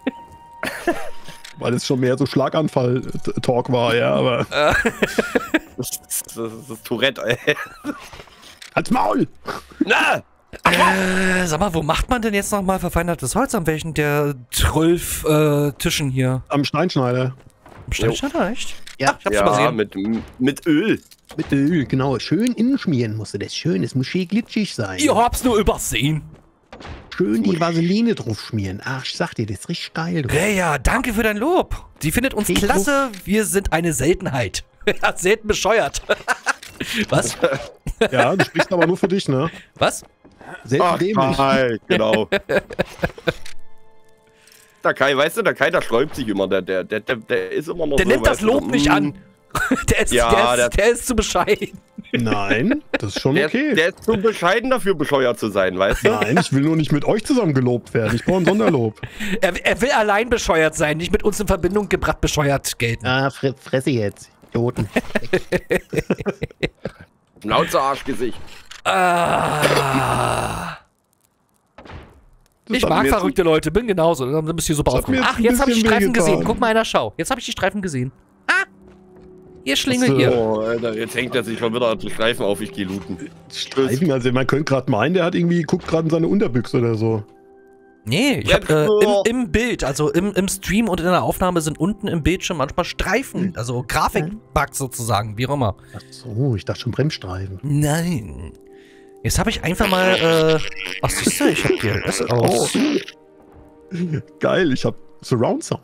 Weil es schon mehr so Schlaganfall-Talk war, ja, aber. Das, das, das ist Tourette, ey. Halt's Maul! Na! Äh, sag mal, wo macht man denn jetzt nochmal verfeinertes Holz? An welchen der zwölf äh, Tischen hier? Am Steinschneider. Am Steinschneider, echt? Ja, Ich hab's Ja, übersehen. mit, mit Öl. mit Öl, genau. Schön innen schmieren musste das. Schön, es muss schön glitschig sein. Ihr habt's nur übersehen. Schön die Vaseline drauf schmieren. Ach, ich sag dir, das ist richtig geil. Du. Reja, danke für dein Lob. Sie findet uns Ich klasse. Wir sind eine Seltenheit. Selten bescheuert. Was? Ja, du sprichst aber nur für dich, ne? Was? Selten Ach, dämlich. Kai, genau. Der Kai, weißt du, der Kai, der sträubt sich immer. Der, der, der, der, der ist immer noch Der so, nimmt das weißt du, Lob so, nicht mm, an. Der ist, Ja, der, der- ist, der ist zu bescheiden. Nein, das ist schon Der, okay. der ist zu bescheiden dafür, bescheuert zu sein, weißt du? Nein, ich will nur nicht mit euch zusammen gelobt werden. Ich brauche ein Sonderlob. Er, er will allein bescheuert sein, nicht mit uns in Verbindung gebracht bescheuert gelten. Ah, fre fresse jetzt. Idioten. Schnauze, Arschgesicht. Ah. Das Ich hat mag mir jetzt- verrückte Leute, bin genauso. Dann bist du super Das hat mir aufgeregt. jetzt Ach, ein jetzt habe ich die bisschen Streifen wehgetan. gesehen. Guck mal einer, schau. Jetzt habe ich die Streifen gesehen. Ah! Ihr Schlingel Ach so. hier. Oh, Alter, jetzt hängt er sich schon wieder die Streifen auf, ich geh looten. Streifen, also man könnte gerade meinen, der hat irgendwie, guckt gerade in seine Unterbüchse oder so. Nee, ich Ja, hab, äh, so. im, im Bild, also im, im Stream und in der Aufnahme sind unten im Bildschirm manchmal Streifen, also Grafikbugs sozusagen, wie auch immer. Ach so, ich dachte schon Bremsstreifen. Nein. Jetzt habe ich einfach mal, äh, ach siehst du, ich hab D L S aus. Geil, ich hab Surround Sound.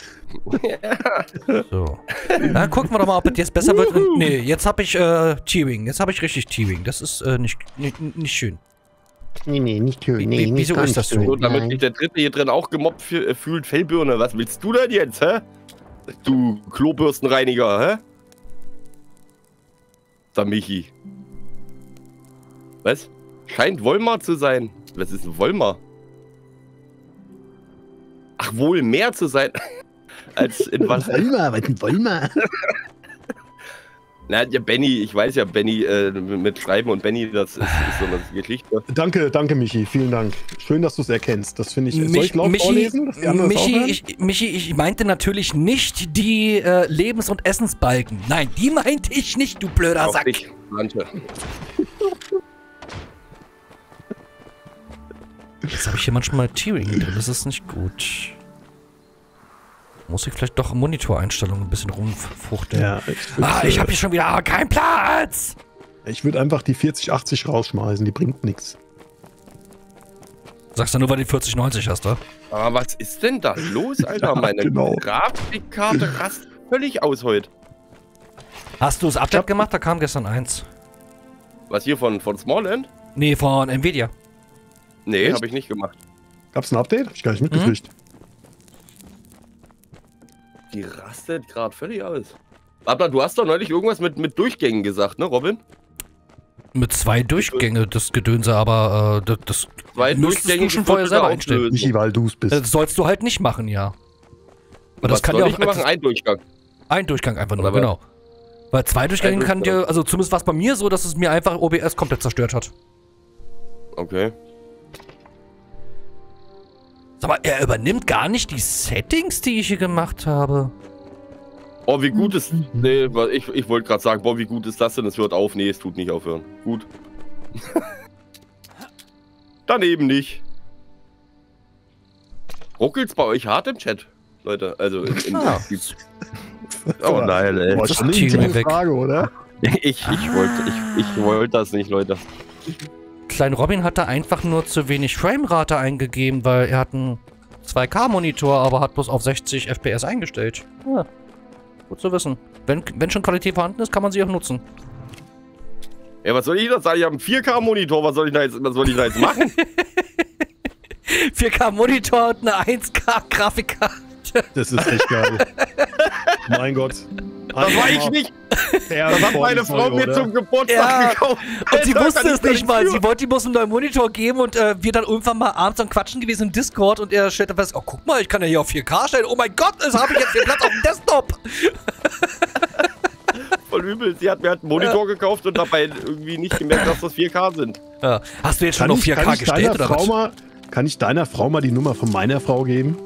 So. Na, gucken wir doch mal, ob es jetzt besser wird. Und, nee, jetzt habe ich äh, Tearing. Jetzt habe ich richtig Tearing. Das ist äh, nicht, nicht, nicht schön. Nee, nee, nicht schön. Wie- Nee, wie- nicht wieso ganz ist das so? schön. So, damit Nein. sich der Dritte hier drin auch gemobbt fü- äh, fühlt, Fellbirne, was willst du denn jetzt, hä? Du Klobürstenreiniger, hä? Der Michi. Was? Scheint Wollmar zu sein. Was ist ein Wollmar? Ach, wohl mehr zu sein. Als in was? Wollen wir, was denn wollen wir? Na, ja, Benny, ich weiß ja, Benny äh, mit Schreiben und Benny, das ist, ist so eine Geschichte. Danke, danke, Michi. Vielen Dank. Schön, dass du es erkennst. Das finde ich. Soll Mich- ich laut Michi, vorlesen, dass die anderen das auch Michi, hören? ich, Michi, ich meinte natürlich nicht die äh, Lebens- und Essensbalken. Nein, die meinte ich nicht, du blöder Auf Sack. dich, Manche. Jetzt habe ich hier manchmal Tearing drin, das ist nicht gut. Muss ich vielleicht doch Monitoreinstellungen ein bisschen rumfuchteln. Ja, ich würde Ah, ich habe hier schon wieder keinen Platz. ich würd einfach die vierzig achtzig rausschmeißen. Die bringt nichts. Sagst du nur, weil du die vierzig neunzig hast, oder? Aber was ist denn da los, Alter? Ja, Meine genau. Grafikkarte rastet völlig aus heute. Hast du das Update gemacht? Da kam gestern eins. Was hier von, von Smallland? Nee, von Nvidia. Nee, Echt? habe ich nicht gemacht. Gab's ein Update? Hab ich gar nicht mitgekriegt. Die rastet gerade völlig aus. Aber du hast doch neulich irgendwas mit, mit Durchgängen gesagt, ne, Robin? Mit zwei Durchgänge, das Gedönse, aber äh, das, das Zwei müsstest Durchgänge du schon die vorher Viertel selber einstellen. auflösen. Michi, weil du's bist. Das sollst du halt nicht machen, ja. Aber das Was kann soll ja ich auch machen? etwas- Ein Durchgang. ein Durchgang einfach nur, Aber- genau. Weil zwei Durchgänge Ein kann Durchgang. dir, also zumindest war es bei mir so, dass es mir einfach O B S komplett zerstört hat. Okay. Sag mal, er übernimmt gar nicht die Settings, die ich hier gemacht habe. Oh, wie gut ist... Nee, ich, ich wollte gerade sagen, boah, wie gut ist das denn? Es hört auf. Nee, es tut nicht aufhören. Gut. Dann eben nicht. Ruckelt's bei euch hart im Chat, Leute? Also im... im Ah. Oh nein, ey. Boah, Das schon eine Team interne weg. Frage, oder? Ich, ich wollte ich, ich wollt das nicht, Leute. Klein Robin hatte einfach nur zu wenig Framerate eingegeben, weil er hat einen zwei K Monitor, aber hat bloß auf sechzig F P S eingestellt. Ja, gut zu wissen. Wenn, wenn schon Qualität vorhanden ist, kann man sie auch nutzen. Ja, was soll ich da sagen? Ich habe einen vier K Monitor. Was soll ich da jetzt, was soll ich da jetzt machen? vier K Monitor und eine eins K Grafikkarte. Das ist echt geil. Mein Gott. Das war ich nicht. Das hat meine Frau mir zum Geburtstag Ja. gekauft. Und sie Alter, wusste kann es ich gar nicht mal. für. Sie wollte ihm bloß einen neuen Monitor geben und äh, wir dann irgendwann mal abends am Quatschen gewesen im Discord und er stellte fest, oh guck mal, ich kann ja hier auf vier K stellen. Oh mein Gott, das habe ich jetzt den Platz auf dem Desktop. Voll übel. Sie hat mir halt einen Monitor gekauft und dabei irgendwie nicht gemerkt, dass das vier K sind. Ja. Hast du jetzt schon Kann auf ich, vier K kann ich gestellt deiner oder Frau was? mal, kann ich deiner Frau mal die Nummer von meiner Frau geben?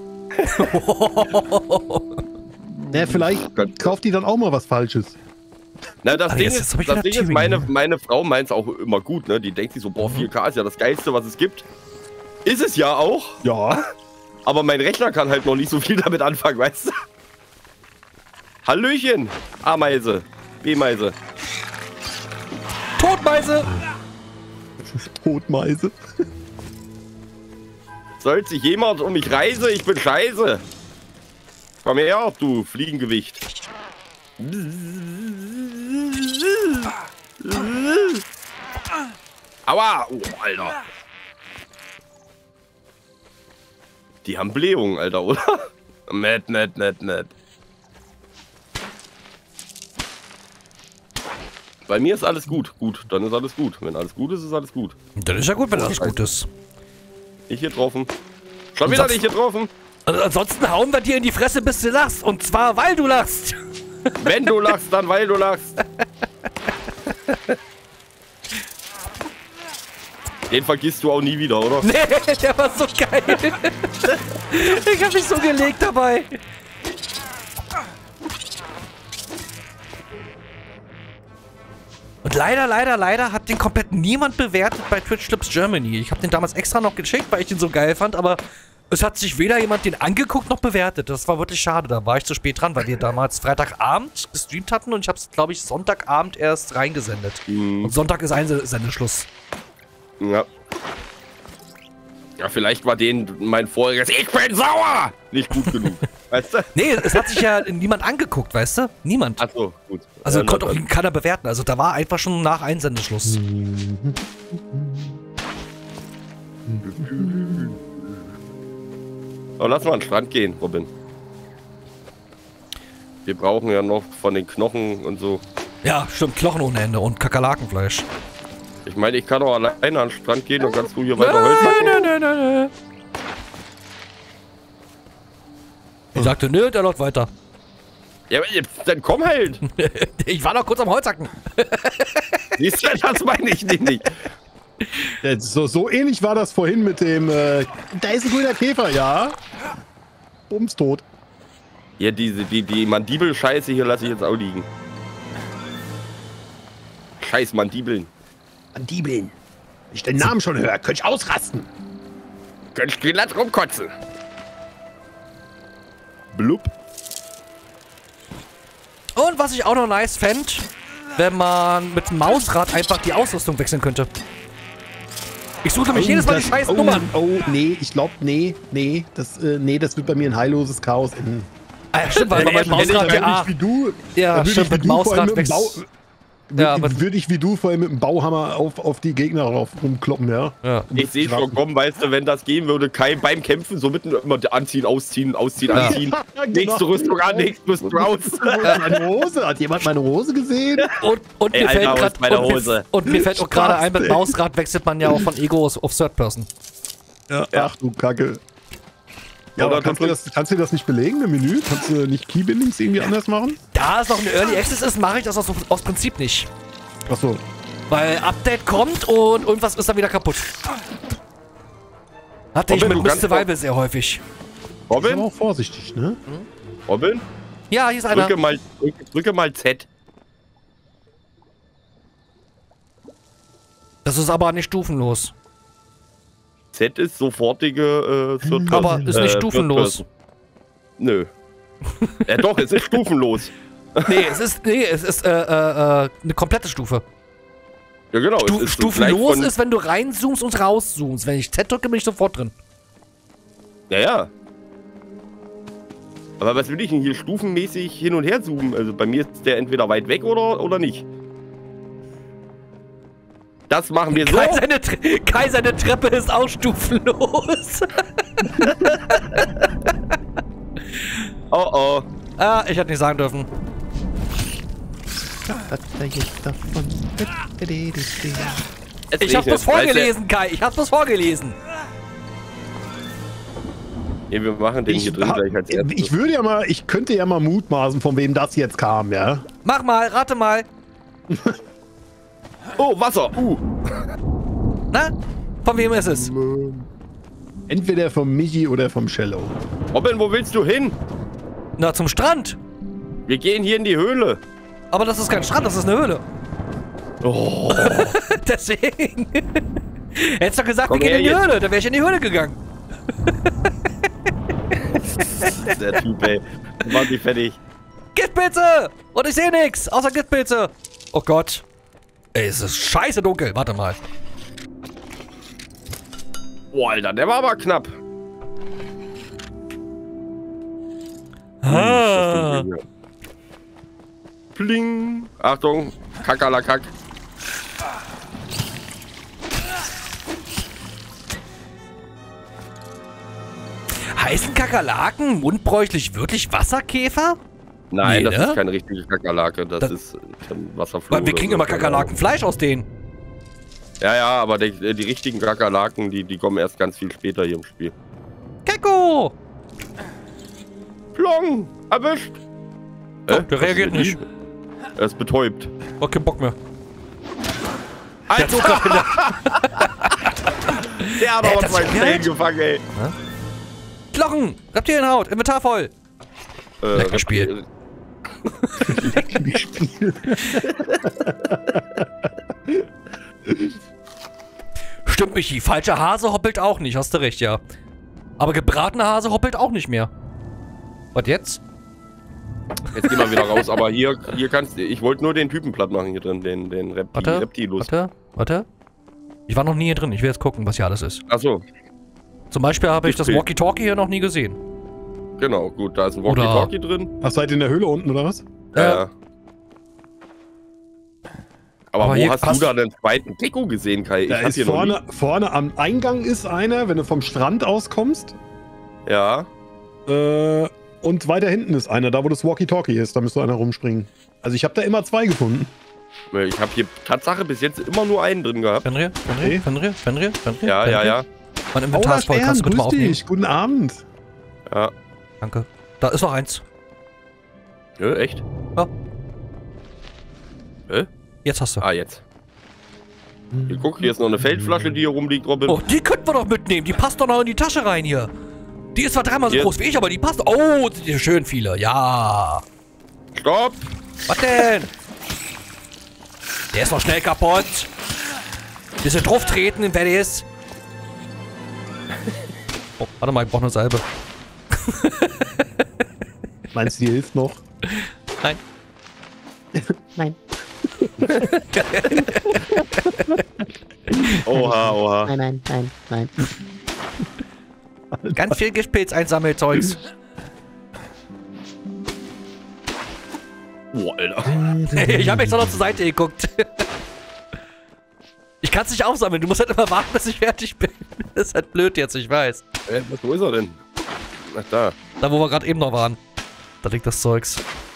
Na, vielleicht kauft die dann auch mal was Falsches. Na, das Aber Ding jetzt- ist, jetzt hab ich das wieder Ding ist Tyranny, meine, ne? meine Frau meint es auch immer gut, ne? Die denkt sich so, boah, vier K ist ja das Geilste, was es gibt. Ist es ja auch, Ja. aber mein Rechner kann halt noch nicht so viel damit anfangen, weißt du? Hallöchen, Ameise, B-Meise. Todmeise! Todmeise. Soll sich jemand um mich reise? Ich bin scheiße. Komm her, du Fliegengewicht. Aua! Oh, Alter. Die haben Blähungen, Alter, oder? Nett, nett, nett, nett. Bei mir ist alles gut. Gut, dann ist alles gut. Wenn alles gut ist, ist alles gut. Dann ist ja gut, wenn alles gut ist. Ich hier getroffen. Schon wieder nicht getroffen. Also ansonsten hauen wir dir in die Fresse, bis du lachst. Und zwar, weil du lachst. Wenn du lachst, dann weil du lachst. Den vergisst du auch nie wieder, oder? Nee, der war so geil. Ich hab mich so gelegt dabei. Und leider, leider, leider hat den komplett niemand bewertet bei Twitch Clips Germany. Ich habe den damals extra noch geschickt, weil ich den so geil fand, aber es hat sich weder jemand den angeguckt noch bewertet. Das war wirklich schade. Da war ich zu spät dran, weil wir damals Freitagabend gestreamt hatten und ich habe es, glaube ich, Sonntagabend erst reingesendet. Mhm. Und Sonntag ist Einsendeschluss. Ja. Ja, vielleicht war denen mein voriges Ich bin sauer nicht gut genug. Weißt du? Nee, es hat sich ja niemand angeguckt, weißt du? Niemand. Achso, gut. Also Ja, konnte na, auch keiner bewerten. Also da war einfach schon nach Einsendeschluss. Aber lass mal an den Strand gehen, Robin. Wir brauchen ja noch von den Knochen und so. Ja, stimmt. Knochen ohne Ende und Kakerlakenfleisch. Ich meine, ich kann auch alleine an den Strand gehen und kannst du hier weiter Holz hacken. nein, nein, nein, nein. Ich sagte, nö, der läuft weiter. Ja, aber jetzt, dann komm halt. Ich war noch kurz am Holzhacken. Siehst du, das meine ich nicht. Ja, so, so ähnlich war das vorhin mit dem, äh, da ist ein grüner Käfer, ja. Bums tot. Ja, diese, die, die Mandibel-Scheiße hier lasse ich jetzt auch liegen. Scheiß Mandibeln. Mandibeln. Wenn ich den Namen schon höre, könnte ich ausrasten. Könnt ich glatt rumkotzen. Blub. Und was ich auch noch nice fände, wenn man mit dem Mausrad einfach die Ausrüstung wechseln könnte. Ich suche nämlich jedes Mal die das- scheiß oh, Nummern. Oh, nee, ich glaube, nee, nee, das, äh, nee, das wird bei mir ein heilloses Chaos enden. Ah, ja, stimmt, weil man mit Da Mausrad würde ja... ich wie du, Ja, da würde stimmt, ich wie mit du vorhin Mausrad mit dem Bau, wechseln. Ja, würde mit- würd ich wie du vorhin mit dem Bauhammer auf, auf die Gegner drauf rumkloppen, ja. Ja. Ich sehe schon kommen, weißt du, wenn das gehen würde, Kai beim Kämpfen so mitten immer anziehen, ausziehen, ausziehen, Ja. anziehen. Genau. Nächste Rüstung an, nächste Rüstung raus. Meine Hose, hat jemand meine Hose gesehen? Und, und Ey, mir Alter, fällt aus grad, meiner und mir, Hose. und mir fällt auch gerade ein, mit ey. Mausrad wechselt man ja auch von Ego auf Third Person. Ja. Ach du Kacke. Ja, Oder aber kannst du- du, das, kannst du das nicht belegen im Menü? Kannst du nicht Keybindings irgendwie anders machen? Da es noch eine Early Access ist, mache ich das aus, aus Prinzip nicht. Achso. Weil Update kommt und irgendwas ist dann wieder kaputt. Hatte ich Robin, mit du Miss kannst Survival sehr häufig. Ist aber Robin? auch vorsichtig, ne? Robin? Ja, hier ist einer. Drücke mal, drücke, drücke mal Z. Das ist aber nicht stufenlos. Z ist sofortige äh, Third Aber Person, ist nicht äh, stufenlos. Third Person. Nö. Ja doch, es ist stufenlos. Nee, es ist, nee, es ist äh, äh, äh, eine komplette Stufe. Ja genau. Stu es ist so gleich stufenlos von, ist, wenn du reinzoomst und rauszoomst. Wenn ich Z drücke, bin ich sofort drin. Ja, ja. Aber was will ich denn hier stufenmäßig hin und her zoomen? Also bei mir ist der entweder weit weg oder, oder nicht. Das machen wir so. Kai seine, Tre Kai, seine Treppe ist auch stufenlos. Oh oh. Ah, ich hätte nicht sagen dürfen. Es Ich hab's regnet, bloß vorgelesen, Kai. Ich hab's bloß vorgelesen. Ja, wir machen den Ich, hier drin gleich als erstes. ich würde ja mal, ich könnte ja mal mutmaßen, von wem das jetzt kam, ja. Mach mal, rate mal. Oh, Wasser. Uh. Na? Von wem ist es? Entweder vom Michi oder vom Cello. Robin, wo willst du hin? Na, zum Strand. Wir gehen hier in die Höhle. Aber das ist kein Strand, das ist eine Höhle. Oh. Deswegen. Hättest du gesagt, Komm wir gehen her in die jetzt. Höhle. Dann wäre ich in die Höhle gegangen. Der Typ, ey. Mach dich fertig. Giftpilze! Und ich sehe nichts, außer Giftpilze. Oh Gott. Ey, es ist scheiße dunkel. Warte mal. Boah, Alter, der war aber knapp. Ah. Pling. Achtung. Kakerlakak. Heißen Kakerlaken mundbräuchlich wirklich Wasserkäfer? Nein, Nee, das ne? ist keine richtige Kakerlake. Das, Das- ist ein Wasserflug. Weil wir kriegen immer Kakerlakenfleisch aus denen. Ja, ja, aber die, die richtigen Kakerlaken, die, die kommen erst ganz viel später hier im Spiel. Gecko! Plong! Erwischt! Oh, Hä? der Was reagiert ist mit nicht. ihm? Er ist betäubt. Okay, Bock mehr. Alter! Der hat Ey, aber das zwei ist Stellen geil. gefangen, ey. Knochen! Reptilienhaut! Inventar voll! Äh, Lecker Spiel. Spiel. Stimmt, Michi. Falscher Hase hoppelt auch nicht. Hast du recht, ja. Aber gebratener Hase hoppelt auch nicht mehr. Was jetzt? Jetzt gehen wir wieder raus, aber hier, hier kannst du. Ich wollte nur den Typen platt machen hier drin, den, den Repti Warte, Reptilus. warte, warte. Ich war noch nie hier drin. Ich will jetzt gucken, was hier alles ist. Achso, Zum Beispiel habe ich das Bild. Walkie-Talkie hier noch nie gesehen. genau, gut, da ist ein Oder- Walkie-Talkie drin. Ach, seid ihr in der Höhle unten, oder was? Ja. Äh, ja. Aber, aber wo hier hast passt- du da den zweiten Gecko gesehen, Kai? Ich Da hab ist hier noch vorne, vorne am Eingang ist einer, wenn du vom Strand auskommst. nie. Ja. Äh, und weiter hinten ist einer, da wo das Walkie-Talkie ist. Da müsste einer rumspringen. Also ich habe da immer zwei gefunden. Ich habe hier Tatsache bis jetzt immer nur einen drin gehabt. Fenrir, Fenrir, Okay. Fenrir, Fenrir, Fenrir. Ja, ja, ja. Mein Inventar ist voll. Stern, Kannst du bitte mal grüß aufnehmen? dich. Guten Abend. Ja. Danke. Da ist noch eins. Ja, echt? Ja. Hä? Jetzt hast du. Ah, jetzt. Hier, guck, hier ist noch eine Feldflasche, die hier rumliegt, Robin. Oh, die könnten wir doch mitnehmen. Die passt doch noch in die Tasche rein hier. Die ist zwar dreimal so Hier. groß wie ich, aber die passt. Oh, sind hier schön viele. Ja. Stopp! Was denn? Der ist noch schnell kaputt. Bisschen drauf treten, wer der ist. Oh, warte mal, ich brauche eine Salbe. Meinst du, die hilft noch? Nein. Nein, Oha, oha. nein, nein, nein, nein. Ganz viel Giftpilz einsammelzeugs. Boah, Alter. Ich habe extra noch zur Seite geguckt. Ich kann es nicht aufsammeln. Du musst halt immer warten, bis ich fertig bin. Das ist halt blöd jetzt, ich weiß. Äh, was, wo ist er denn? Ach, da. Da, wo wir gerade eben noch waren. Da liegt das Zeugs.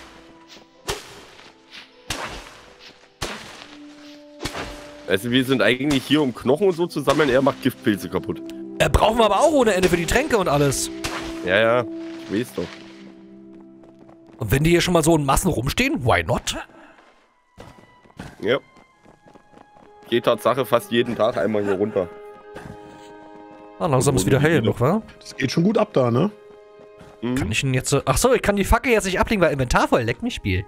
Also, wir sind eigentlich hier, um Knochen und so zu sammeln. Er macht Giftpilze kaputt. Äh, brauchen wir aber auch ohne Ende für die Tränke und alles. Ja, ja. Ich weiß doch. Und wenn die hier schon mal so in Massen rumstehen, why not? Ja. Geht Tatsache fast jeden Tag einmal hier runter. Ah, langsam ist wieder hell genug, wa? Das geht schon gut ab da, ne? Mhm. Kann ich ihn jetzt so... Achso, ich kann die Fackel jetzt nicht ablegen, weil Inventar voll leckt mich Spiel.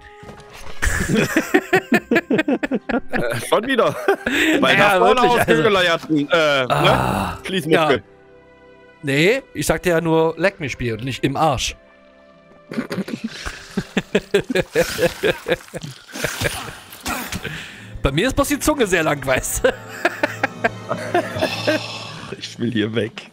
Äh, schon wieder. Weil Ja, das vorne wirklich, ausgeleierten, äh, Ah, ne? Schließmucke. ja. Nee, ich sagte ja nur leck mich Spiel und nicht im Arsch. Bei mir ist bloß die Zunge sehr lang, weißt du? Ich will hier weg.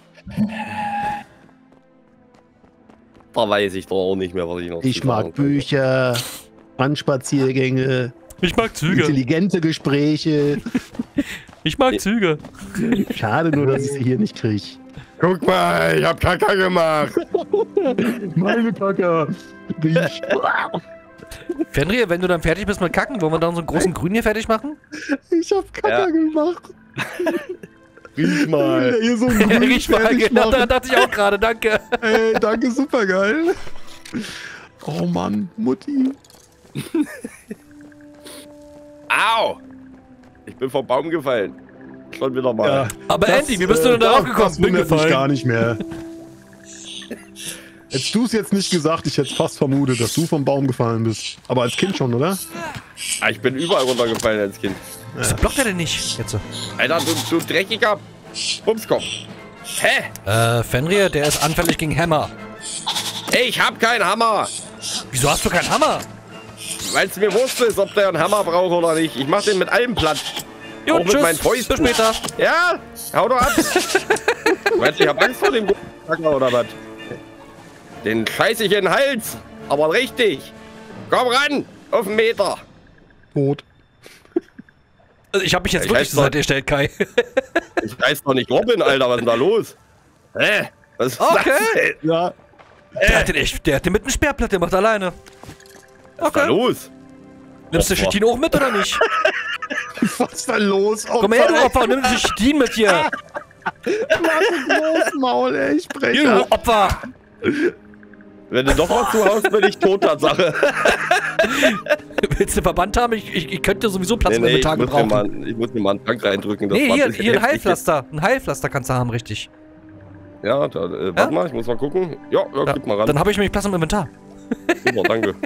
Da weiß ich doch auch nicht mehr, was ich noch Ich zu mag sagen kann. Bücher, Wandspaziergänge, Ich mag Züge. intelligente Gespräche. Ich mag Züge. Schade nur, dass ich sie hier nicht kriege. Guck mal, ich hab Kaka gemacht. Meine Kacke. Riech. Fenrir, wenn du dann fertig bist mit Kacken, wollen wir dann so einen großen Grün hier fertig machen? Ich hab Kacke Ja. gemacht. Riech mal. Hier so ein Grün Riech mal, fertig genau, da machen. dachte ich auch gerade, danke. Ey, danke, super geil. Oh Mann, Mutti. Au! Ich bin vom Baum gefallen. Schon wieder mal. Ja, Aber das, Andy, wie bist du äh, denn darauf das- gekommen? Das Bin wundert mich gefallen. gar nicht mehr. Hättest du es jetzt nicht gesagt, ich hätte fast vermutet, dass du vom Baum gefallen bist. Aber als Kind schon, oder? Ah, ich bin überall runtergefallen als Kind. Wieso blockt er denn nicht? Jetzt. Alter, du, du dreckiger Bumskopf. Hä? Äh, Fenrir, der ist anfällig gegen Hammer. Ey, ich hab keinen Hammer. Wieso hast du keinen Hammer? Weil es mir wurscht ist, ob der einen Hammer braucht oder nicht. Ich mach den mit allem platt. Jo, Auch mit tschüss, meinen bis Fäusten. später. Ja, hau doch ab. Meinst du, ich hab Angst vor dem Kacker oder was? Den scheiß ich in den Hals. Aber richtig. Komm ran. Auf den Meter. Tot. Also ich habe mich jetzt Ich wirklich weiß zur Seite gestellt, Kai. Ich heiß doch nicht Robin, Alter. Was ist denn da los? Hä? Was ist Okay. das denn? Ja. Der hat den echt, der hat den mit dem Sperrblatt, der macht alleine. Was ist da Okay. los? Nimmst du Opfer. Chitin auch mit oder nicht? Was ist da los? Oh, Komm her, du Opfer, nimm die Chitin mit hier. Maul, ey, ich breche Hier, du ab. Opfer. Wenn du doch was zu Hause bin ich tot, Tatsache. Willst du einen Verband haben? Ich, ich, ich könnte sowieso Platz Nee, nee, nee, mit ich, Tag muss mir gebrauchen. mal, ich muss mir mal einen Tank reindrücken. Das Nee, war hier, bisschen hier ein heftig. Heilpflaster. Ein Heilpflaster kannst du haben, richtig. Ja, da, äh, Ja? warte mal, ich muss mal gucken. Ja, ja, Ja, gib mal ran. dann habe ich nämlich Platz im Inventar. Super, danke.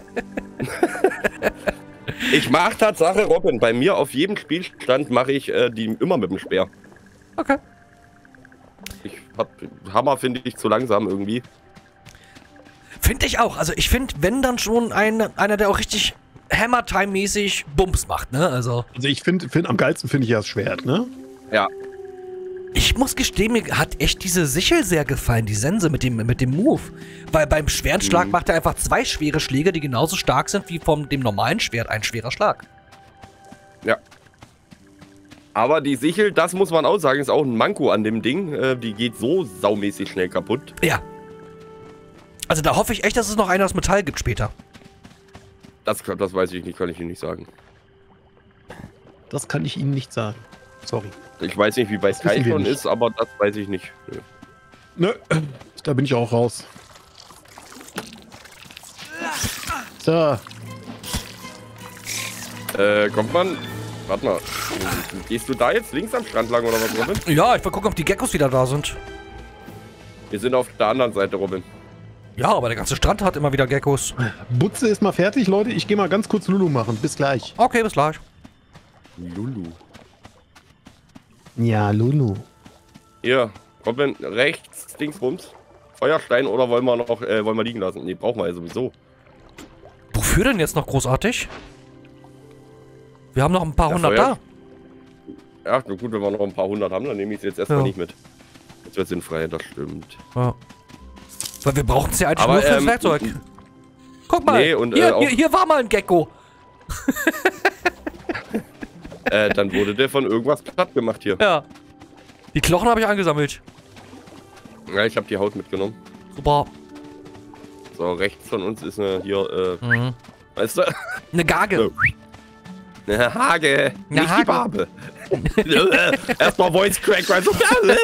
Ich mache Tatsache, Robin, bei mir auf jedem Spielstand mache ich äh, die immer mit dem Speer. Okay. Ich hab Hammer, finde ich, zu langsam irgendwie. Finde ich auch. Also ich finde, wenn dann schon ein, einer, der auch richtig Hammer-Time-mäßig Bums macht, ne? Also Also ich finde, find, am geilsten finde ich ja das Schwert, ne? Ja, ich muss gestehen, mir hat echt diese Sichel sehr gefallen, die Sense mit dem, mit dem Move. Weil beim schweren Schlag Mhm. macht er einfach zwei schwere Schläge, die genauso stark sind wie von dem normalen Schwert ein schwerer Schlag. ja. Aber die Sichel, das muss man auch sagen, ist auch ein Manko an dem Ding. Äh, die geht so saumäßig schnell kaputt. Ja. Also da hoffe ich echt, dass es noch einer aus Metall gibt später. Das, das weiß ich nicht, kann ich Ihnen nicht sagen. Das kann ich Ihnen nicht sagen. Sorry. Ich weiß nicht, wie bei Das wissen wir Skyphone nicht. ist, aber das weiß ich nicht. Nö, da bin ich auch raus. So, Äh, kommt man... Warte mal. Gehst du da jetzt links am Strand lang oder was, Robin? Ja, ich will gucken, ob die Geckos wieder da sind. Wir sind auf der anderen Seite, Robin. Ja, aber der ganze Strand hat immer wieder Geckos. Butze ist mal fertig, Leute. Ich gehe mal ganz kurz Lulu machen. Bis gleich. Okay, bis gleich. Lulu. Ja, Lulu. Hier, Robin, rechts, Dingsbums. Feuerstein oder wollen wir noch, äh, wollen wir liegen lassen? Nee, brauchen wir ja sowieso. Wofür denn jetzt noch großartig? Wir haben noch ein paar Ja, hundert Feuer- da. Ja, na gut, wenn wir noch ein paar hundert haben, dann nehme ich es jetzt erstmal Ja. nicht mit. Jetzt wird sinnfrei, das stimmt. Ja. Weil wir brauchen es ja eigentlich Aber, nur fürs ähm, Werkzeug. Guck mal, nee, und, hier, äh, auch- hier, hier war mal ein Gecko. Äh, dann wurde der von irgendwas platt gemacht hier. Ja. Die Knochen habe ich eingesammelt. Ja, ich habe die Haut mitgenommen. Super. So, rechts von uns ist eine, hier, äh, Mhm. weißt du? Eine Gage. So. Eine Hage, Eine nicht Hage. die Barbe. Erstmal Voice Crack, weißt du?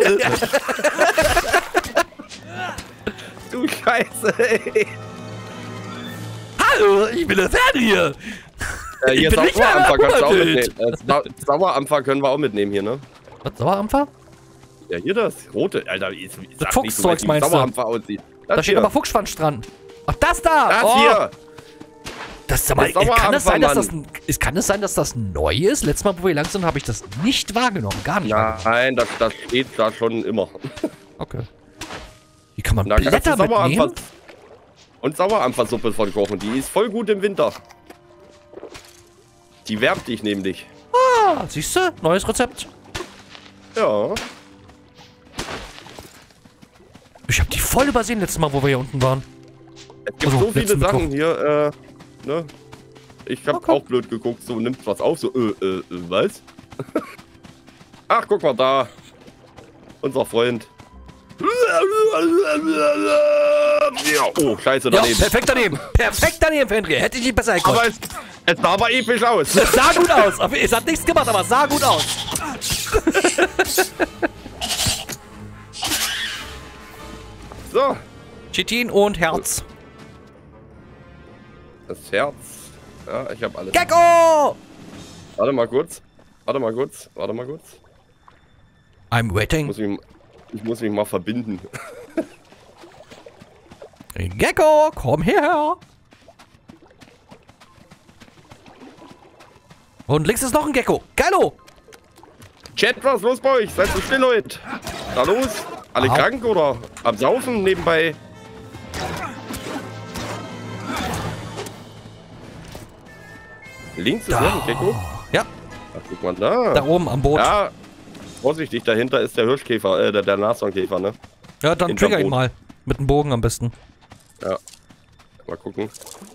Du Scheiße, ey. Hallo, ich bin der Fernseher. Äh, hier bin nicht Sauerampfer kannst du auch verheiratet. mitnehmen. Äh, Sau- Sauerampfer können wir auch mitnehmen hier, ne? Was, Sauerampfer? Ja, hier das rote. Alter, ich, ich Das sag nicht, so, Fuchszeugs wie meinst du? Sauerampfer aussieht. Da steht hier. aber Fuchsschwanz dran. Ach, das da! Das oh. hier! Das, sag mal, Das kann, es sein, dass das, Mann. ist, kann es sein, dass das neu ist? Letztes Mal, wo wir lang sind, habe ich das nicht wahrgenommen. Gar nicht. Ja, nein, das, das steht da schon immer. Okay. Hier kann man Da kannst Blätter du mitnehmen? Sauerampfer und Sauerampfersuppe von kochen. Die ist voll gut im Winter. Die wärmt dich nämlich. Ah, siehst du? Neues Rezept. Ja. Ich habe die voll übersehen letztes Mal, wo wir hier unten waren. Es gibt Also, so viele letzten Sachen Mittwoch. hier, äh, ne? Ich hab Okay. auch blöd geguckt, so nimmt was auf, so, äh, äh, äh, was? Ach, guck mal da. Unser Freund. Ja, oh, scheiße Ja, daneben. perfekt daneben. Perfekt daneben, Fenry. Hätte ich nicht besser gekonnt. Aber es, es sah aber episch aus. Es sah gut aus. Aber es hat nichts gemacht, aber es sah gut aus. So, Chitin und Herz. das Herz. Ja, ich hab alles. Gecko! Warte mal kurz. Warte mal kurz. Warte mal kurz. I'm Ich waiting. muss mich, ich muss mich mal verbinden. Gecko, komm her. Und links ist noch ein Gecko. Geilo. Chat, was ist los bei euch? Seid so still heute. Da los? Alle Aha. krank oder am Saufen nebenbei? Links ist Da. noch ein Gecko. Ja, Ach, guck mal da. da oben am Boot. Ja, Ja, vorsichtig, dahinter ist der Hirschkäfer, äh, der, der Nashornkäfer, ne? dann hinterm trigger ihn Boot. mal. Mit dem Bogen am besten. Ja. Mal gucken.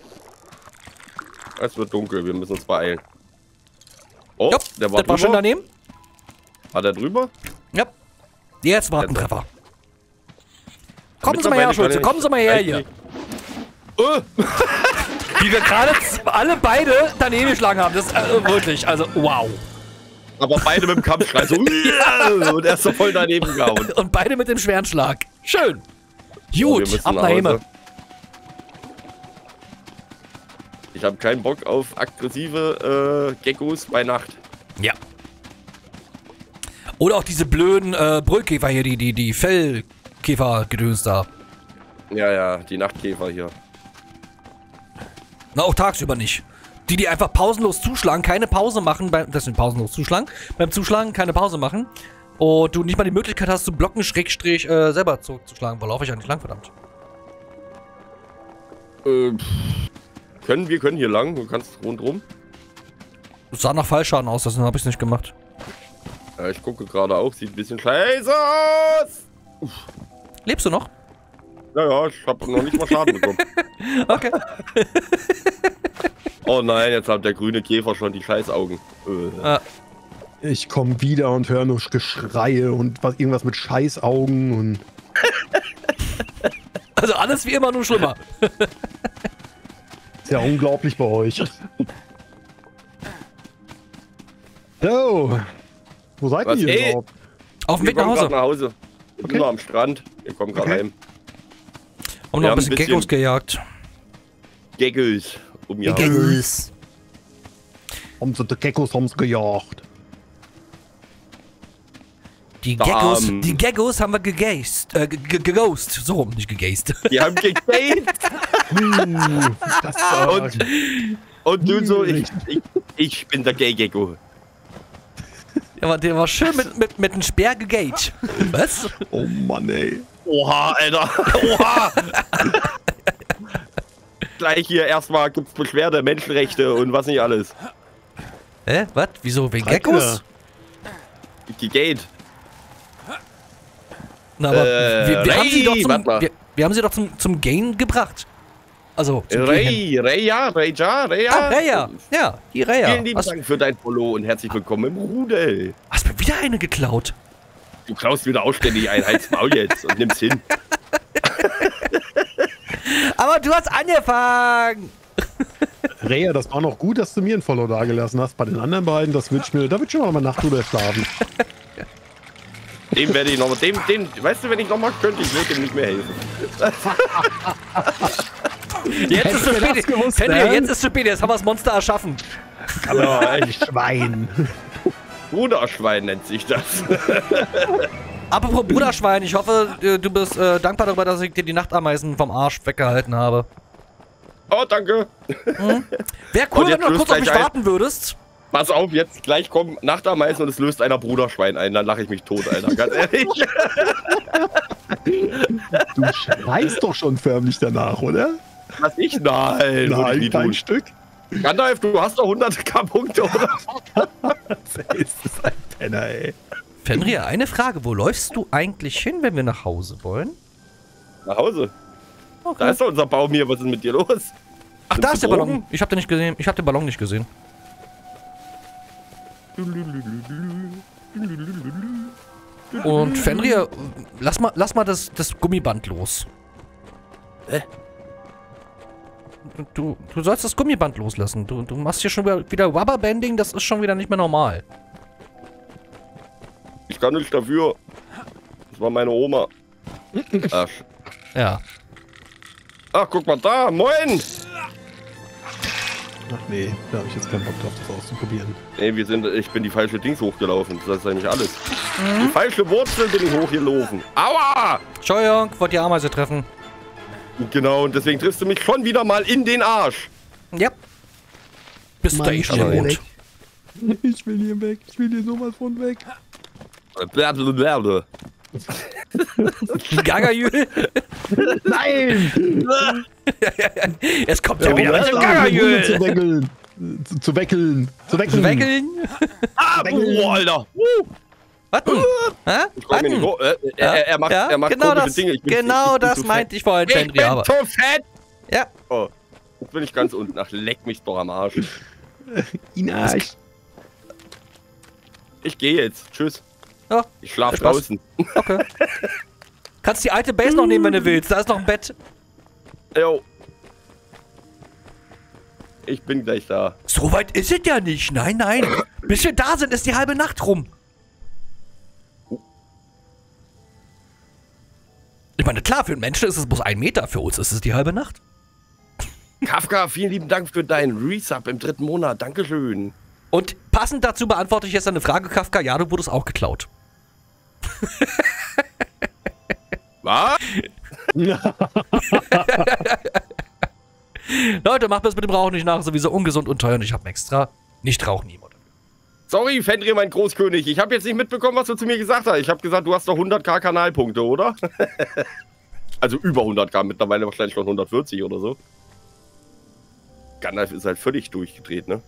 Es wird dunkel, wir müssen uns beeilen. Oh, Ja, der war das war schon drüber. daneben. War der drüber? Ja. Jetzt warten Jetzt- Treffer. Kommen Sie mal Mittlerweile her, Schulze. kann ich- Kommen Sie mal her kann ich hier. nicht- Oh, Wie wir gerade z- alle beide daneben geschlagen haben. Das ist äh, wirklich, also wow. aber beide mit dem Kampfschrei so. Und er ist so voll daneben gehauen. Und beide mit dem schweren Schlag. Schön. Oh, wir Gut, müssen ab nach nach Hause. Hause. Ich habe keinen Bock auf aggressive äh, Geckos bei Nacht. Ja. Oder auch diese blöden äh, Brüllkäfer hier, die, die, die Fellkäfer-Gedöns da. Ja, ja, die Nachtkäfer hier. Na, auch tagsüber nicht. Die, die einfach pausenlos zuschlagen, keine Pause machen, beim, das sind pausenlos zuschlagen, beim Zuschlagen keine Pause machen und du nicht mal die Möglichkeit hast zu blocken, Schrägstrich, äh, selber zurückzuschlagen. Wo laufe ich ja nicht lang, verdammt. Äh, pff, können wir können hier lang, du kannst rundrum. Das sah nach Fallschaden aus, deswegen habe ich es nicht gemacht. Ja, ich gucke gerade auch, sieht ein bisschen scheiße aus. Lebst du noch? Naja, ich habe noch nicht mal Schaden bekommen. Okay. Oh nein, jetzt hat der grüne Käfer schon die Scheißaugen. Äh. Ah, Ich komme wieder und höre nur Geschreie und was, irgendwas mit Scheißaugen und. also alles wie immer, nur schlimmer. Ist ja unglaublich bei euch. So. Wo seid Was, ihr ey? überhaupt? Auf dem Wir Weg nach kommen Hause. gerade nach Hause. Wir Okay. sind noch am Strand. Wir kommen gerade Okay. heim. Und wir noch ein haben ein bisschen Geckos bisschen- gejagt. Geckos um ihr Haus. Geckos. Haben sie die Geckos haben's gejagt. Die Da, Geckos, ähm, die Geckos haben wir gegast, äh, geghost. So rum, nicht gegast. Die haben gegate. Uh, das war Und, und du so, ich, ich, ich bin der Gay-Gecko. Der war, der war schön mit, mit, mit einem Speer gegate. Was? Oh Mann, ey. Oha, Alter. Oha. Gleich hier erstmal gibt's Beschwerde, Menschenrechte und was nicht alles. Hä? Was? Wieso? Wegen Zeig Geckos? Gegate. Na, aber Äh, wir, wir, haben sie doch Ray, zum, warte mal. wir, wir haben sie doch zum, zum Gain gebracht. Also, zum Gehen. Ray, Ray, ja, Ray, ja, Ray, ja. Ah, Reya. Ja, die Reya. Vielen lieben Hast, Dank für dein Follow und herzlich willkommen im Rudel. hast mir wieder eine geklaut. Du klaust wieder ausständig ein, halt's Maul jetzt und nimm's hin. Aber du hast angefangen. Reya, das war noch gut, dass du mir ein Follow dagelassen hast. Bei den anderen beiden, das wird ich mir, da wird schon mal eine Nacht drüber schlafen. Dem werde ich nochmal, dem, dem, weißt du, wenn ich nochmal könnte, ich würde dem nicht mehr helfen. Jetzt ist es Hättest du das spät. gewusst, Fenrir, ne? jetzt ist es spät. Jetzt haben wir das Monster erschaffen. Aber ein Schwein. Bruderschwein nennt sich das. Apropos Bruderschwein, ich hoffe, äh, du bist äh, dankbar darüber, dass ich dir die Nachtameisen vom Arsch weggehalten habe. Oh, danke. Mhm. Wäre cool, wenn du noch kurz auf mich warten würdest. Pass auf, jetzt gleich kommen Nachtameisen und es löst einer Bruderschwein ein. Dann lache ich mich tot, Alter. Ganz ehrlich. Du schreist doch schon förmlich danach, oder? Was ich? Nein. Nein, ich kein Stück. Gandalf, du hast doch hundert K Punkte, oder? Das ist ein Penner, ey. Fenrir, eine Frage. Wo läufst du eigentlich hin, wenn wir nach Hause wollen? Nach Hause. Okay. Da ist doch unser Baum hier. Was ist mit dir los? Ach, Sind da Sie ist der Drogen? Ballon. Ich hab den nicht gesehen. Ich hab den Ballon nicht gesehen. Und Fenrir, lass mal, lass mal das, das Gummiband los. Hä? Du, du sollst das Gummiband loslassen. Du, du machst hier schon wieder, wieder Rubberbanding, das ist schon wieder nicht mehr normal. Ich kann nicht dafür. Das war meine Oma. Ach, Ja. Ach guck mal da. Moin. Ach nee, da habe ich jetzt keinen Bock drauf, das auszuprobieren. Nee, wir sind, ich bin die falsche Dings hochgelaufen. Das ist eigentlich alles. Die falsche Wurzel bin ich hochgelaufen. Aua! Entschuldigung, wollte die Ameise treffen. Genau, und deswegen triffst du mich schon wieder mal in den Arsch. Ja. Bist du da eh schon ich will gewohnt. weg. Ich will hier weg. Ich will hier sowas von weg. Blablabla. Gagajül. Nein! Es kommt ja, Ja, wieder mit dem Zu Gagajül. weckeln. Zu, zu weckeln. Zu weckeln. Weckeln. Ah, boah, Alter. Uh, Warten. Hä? ich komm hier nicht hoch. Äh, er, er, er macht, Ja, er macht genau komische das, Dinge. Ich bin, genau ich, ich bin das zu meinte fett. ich vorhin, Ich Fenrir, bin aber. zu fett. Ja. Oh, jetzt bin ich ganz unten. Ach, leck mich doch am Arsch. Inarsch. Ich gehe jetzt. Tschüss. Ja, Ich schlaf Spaß. draußen. okay. Kannst die alte Base noch nehmen, wenn du willst. Da ist noch ein Bett. Jo. Ich bin gleich da. So weit ist es ja nicht. Nein, nein. Bis wir da sind, ist die halbe Nacht rum. Ich meine, klar, für einen Menschen ist es bloß ein Meter. Für uns ist es die halbe Nacht. Kafka, vielen lieben Dank für deinen Resub im dritten Monat. Dankeschön. Und passend dazu beantworte ich jetzt eine Frage, Kafka. Ja, du wurdest auch geklaut. Was? Leute, macht mir das mit dem Rauchen nicht nach. Sowieso ungesund und teuer. Und ich habe extra nicht rauchen niemand. Sorry, Fenrir, mein Großkönig. Ich habe jetzt nicht mitbekommen, was du zu mir gesagt hast. Ich habe gesagt, du hast doch hunderttausend Kanalpunkte, oder? Also über hunderttausend, mittlerweile wahrscheinlich schon hundertvierzig oder so. Gandalf ist halt völlig durchgedreht, ne?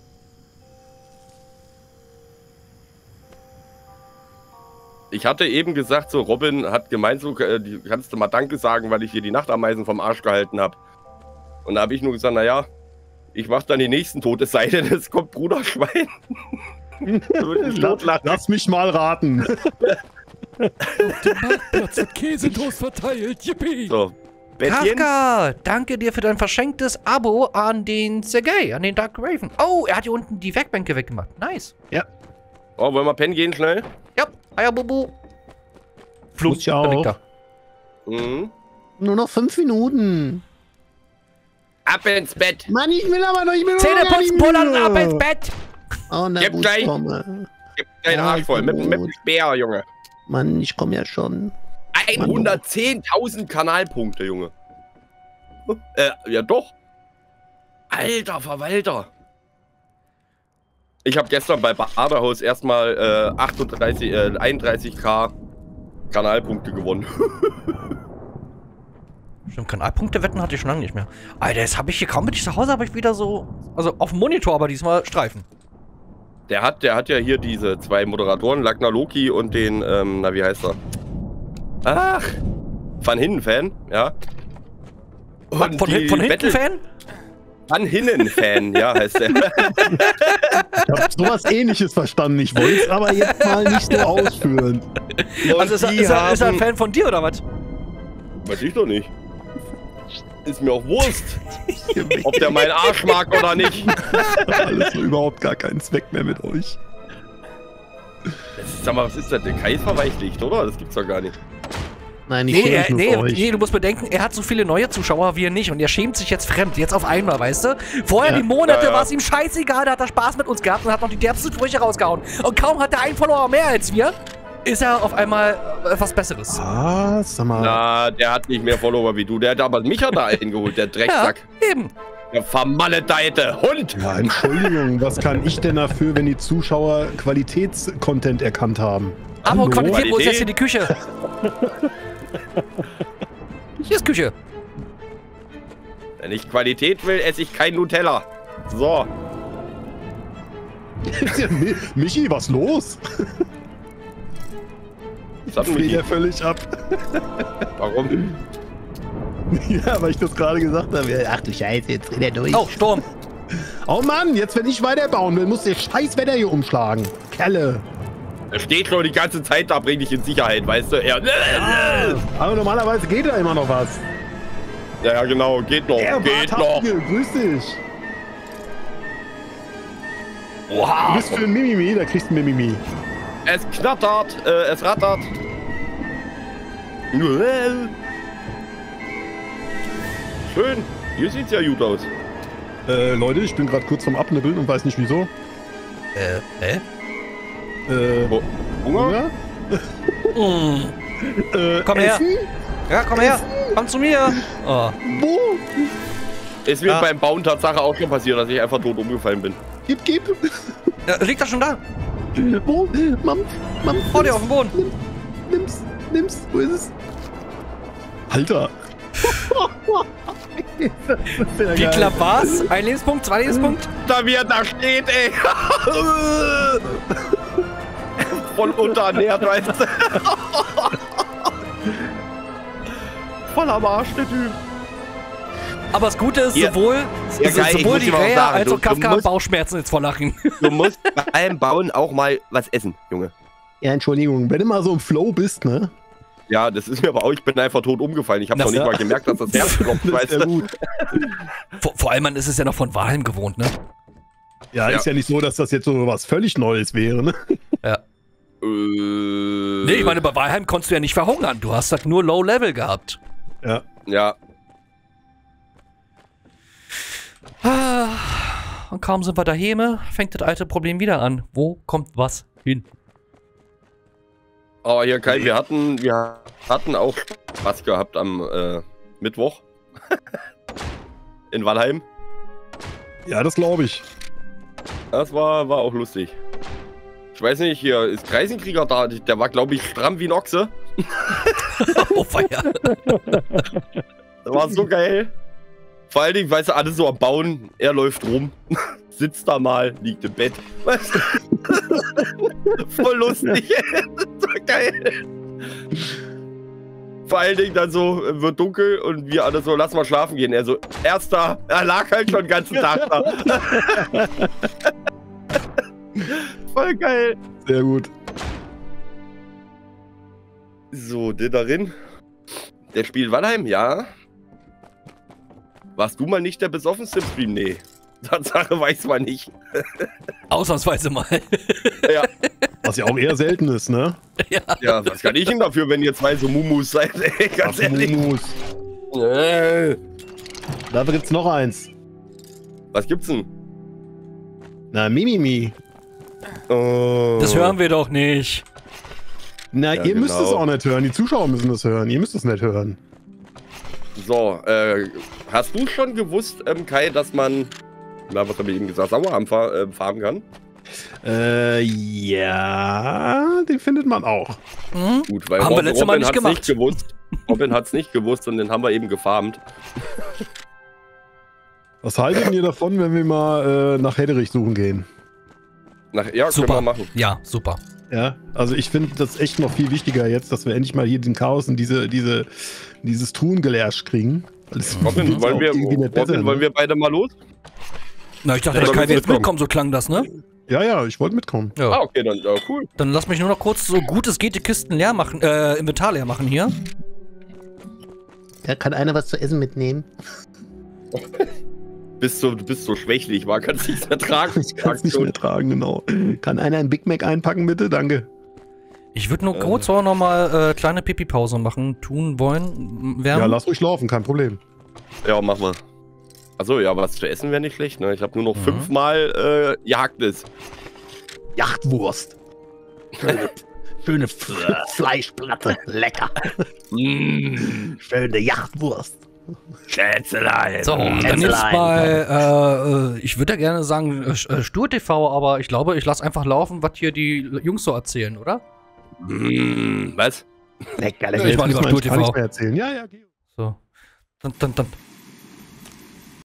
Ich hatte eben gesagt, so Robin hat gemeint, so äh, die- kannst du mal Danke sagen, weil ich hier die Nachtameisen vom Arsch gehalten habe. Und da habe ich nur gesagt, naja, ich mach dann die nächsten tot, es sei denn, es kommt Bruderschwein. Da würde ich totlachen. Lass mich mal raten. Marktplatz wird Käsetoast verteilt. Yippie! So, Bettchen. Kafka, danke dir für dein verschenktes Abo an den Sergei, an den Dark Raven. Oh, er hat hier unten die Werkbänke weggemacht. Nice. Oh, wollen wir pennen gehen schnell? Ja, Eierbubu. Muss ich auch. da liegt er. Mhm. Nur noch fünf Minuten. Ab ins Bett. Mann, ich will aber noch, ich will Zähne noch gar putzen, nicht pullern, mehr. ab ins Bett. Oh, na Gib gut, gleich. komme. Gib deinen Ja, Arsch voll. Mit, mit dem gut. Speer, Junge. Mann, ich komme ja schon. hundertzehntausend Kanalpunkte, Junge. Äh, ja doch. Alter Verwalter. Ich habe gestern bei Badehaus erstmal äh, achtunddreißig, äh, einunddreißigtausend Kanalpunkte gewonnen. Stimmt, Kanalpunkte wetten hatte ich schon lange nicht mehr. Alter, jetzt habe ich hier kaum, bin ich zu Hause, habe ich wieder so, also auf dem Monitor, aber diesmal Streifen. Der hat, der hat ja hier diese zwei Moderatoren, Lagna Loki und den, ähm, na wie heißt er? Ach, Van Hinnen-Fan, ja. Und Von, die hin- von hinten Battle- Fan? Van Hinnen-Fan, ja, heißt der. Ich habe sowas Ähnliches verstanden. Ich wollte es aber jetzt mal nicht so ausführen. Und Also ist er, die ist, er, ist er ein haben- Fan von dir oder was? Weiß ich doch nicht. Ist mir auch Wurst, ob der meinen Arsch mag oder nicht. Alles so überhaupt gar keinen Zweck mehr mit euch. Das ist, sag mal, was ist das? Der Kai ist verweichlicht, oder? Das gibt's doch gar nicht. Nein, ich Nee, schäme er, mich nur nee, für euch. nee, du musst bedenken, er hat so viele neue Zuschauer wie er nicht und er schämt sich jetzt fremd, jetzt auf einmal, weißt du? Vorher Ja. die Monate Ja, ja. war es ihm scheißegal, da hat er Spaß mit uns gehabt und hat noch die derbsten Sprüche rausgehauen. Und kaum hat er einen Follower mehr als wir, ist er auf einmal äh, was Besseres. Ah, sag mal. Na, der hat nicht mehr Follower wie du. Der hat aber mich ja da eingeholt, der Drecksack. Ja, eben. Der vermaledeite Hund. Ja, Entschuldigung, was kann ich denn dafür, wenn die Zuschauer Qualitätscontent erkannt haben? Aber Hallo? Qualität, wo ist Qualität? jetzt hier die Küche? Hier ist Küche. Wenn ich Qualität will, esse ich kein Nutella. So. Mi- Michi, was los? Was hat denn Dreht Michi? er völlig ab. Warum? Ja, weil ich das gerade gesagt habe. Ach du Scheiße, jetzt dreht er durch. Oh, Sturm. Oh Mann, jetzt wenn ich weiterbauen will, muss der scheiß Wetter hier umschlagen. Kerle. Er steht schon die ganze Zeit da, bring dich in Sicherheit, weißt du? Er, Aber normalerweise geht da immer noch was. ja, ja, genau, geht noch, Er geht war noch. Tappige, grüß dich. Du Oha, bist für ein Mimimi, da kriegst du ein Mimimi. es knattert, äh, es rattert. Schön, hier sieht's ja gut aus. Äh, Leute, ich bin gerade kurz vorm Abnibbeln und weiß nicht wieso. Äh, hä? Äh, Wo- Hunger? Hunger? Mm. Äh, Komm her. Essen? Ja, komm her. Komm zu mir. Oh. Wo? Ist mir Ja. beim Bauen Tatsache auch schon passiert, dass ich einfach tot umgefallen bin. Gib, gib. Ja, liegt er schon da? Wo? Mam, Mam. Vor dir auf dem Boden. Nimm's, nimm's. Wo ist es? Alter. Das ist ja Wie geil. knapp war's? Ein Lebenspunkt, zwei Lebenspunkt? Da wie er da steht, ey. Voll unterernährt, weißt du. Voll am Arsch, der Typ. Aber das Gute ist, Ja. sowohl, Ja, so, geil, ich sowohl muss die dir mal was Rea sagen. als Du- auch Kafka du haben musst- Bauchschmerzen jetzt vor Lachen. Du musst bei allem Bauen auch mal was essen, Junge. Ja, Entschuldigung, wenn du mal so im Flow bist, ne? Ja, das ist mir aber auch, ich bin einfach tot umgefallen. Ich habe Das- noch nicht ja. mal gemerkt, dass das Herz klopft, Das ist weißt ja du. gut. Vor, vor allem, man ist es ja noch von Walheim gewohnt, ne? Ja, Ja. ist ja nicht so, dass das jetzt so was völlig Neues wäre, ne? Ja. Äh, Nee, ich meine, bei Walheim konntest du ja nicht verhungern. Du hast halt nur Low-Level gehabt. Ja. Ja, Ah, Und kaum sind wir daheim, fängt das alte Problem wieder an. Wo kommt was hin? aber hier Kai, wir hatten, wir hatten auch Spaß gehabt am äh, Mittwoch in Walheim. Ja, das glaube ich. Das war, war auch lustig. Ich weiß nicht, hier ist Kreisenkrieger da, der war glaube ich stramm wie ein Ochse. Oh, feier. Das war so geil. Vor allen Dingen, weißt du, alle so am Bauen, er läuft rum, sitzt da mal, liegt im Bett. Weißt du? Voll lustig. So geil. Vor allen Dingen dann so, äh, wird dunkel und wir alle so, lass mal schlafen gehen. Er so, erster, er lag halt schon den ganzen Tag da. Voll geil. Sehr gut. So, der darin. Der spielt Walheim, ja. Warst du mal nicht der besoffenste im Stream? Nee. Tatsache weiß man nicht. Ausnahmsweise mal. Ja, Was ja auch eher selten ist, ne? ja, was kann ich denn dafür, wenn ihr zwei so Mumus seid? Ey, ganz Was ehrlich. Mumus. Äh, Dafür gibt's noch eins. Was gibt's denn? Na, Mimimi. Oh. Das hören wir doch nicht. Na, Ja, ihr müsst genau. es auch nicht hören. Die Zuschauer müssen es hören. Ihr müsst es nicht hören. So, äh, hast du schon gewusst, ähm, Kai, dass man, na, was habe ich eben gesagt, Sauerarm fahr, äh, farben kann? Äh, ja, den findet man auch. Hm? Gut, weil Haben wir Robin, letztes Mal Robin nicht hat's gemacht. nicht gewusst. Robin hat's nicht gewusst und den haben wir eben gefarmt. Was haltet ihr davon, wenn wir mal äh, nach Hedderich suchen gehen? Nach, ja, Super. können wir machen. Ja, super. Ja, also ich finde das echt noch viel wichtiger jetzt, dass wir endlich mal hier den Chaos und diese, diese, dieses Tun gelehrt kriegen. Weil es Robin, wird's wollen auch wir, irgendwie nicht besser, Robin, ne? wollen wir beide mal los? Na, ich dachte, Ja, da dann kann müssen wir jetzt kommen. mitkommen, so klang das, ne? Ja, ja, ich wollte mitkommen. Ah, Ja. okay, dann ja, cool. Dann lass mich nur noch kurz so gut es geht die Kisten leer machen, äh, Inventar leer machen hier. Ja, kann einer was zu essen mitnehmen? Bist so, du bist so schwächlich, war kannst nichts mehr tragen. Ich kann es nicht mehr tragen, genau. Kann einer ein Big Mac einpacken, bitte? Danke. Ich würde nur Äh. kurz auch noch mal äh, kleine Pipi-Pause machen, tun wollen, werden. Ja, lass ruhig laufen, kein Problem. Ja, mach mal. Achso, ja, was zu essen wäre nicht schlecht, ne? Ich habe nur noch Mhm. fünfmal äh, Jagdnis. Jachtwurst. Schöne F Fleischplatte. Lecker. Mm, Schöne Jachtwurst. Schätzelein. So, dann jetzt Schätzelein. mal, äh, ich würde ja gerne sagen äh, Stur-T V, aber ich glaube, ich lasse einfach laufen, was hier die Jungs so erzählen, oder? Mm, was? Lecker, Ja, lecker. ich mach lieber Müssen wir eigentlich gar Stur-T V. nichts mehr erzählen. Ja, ja, geh. So. Dann, dann, dann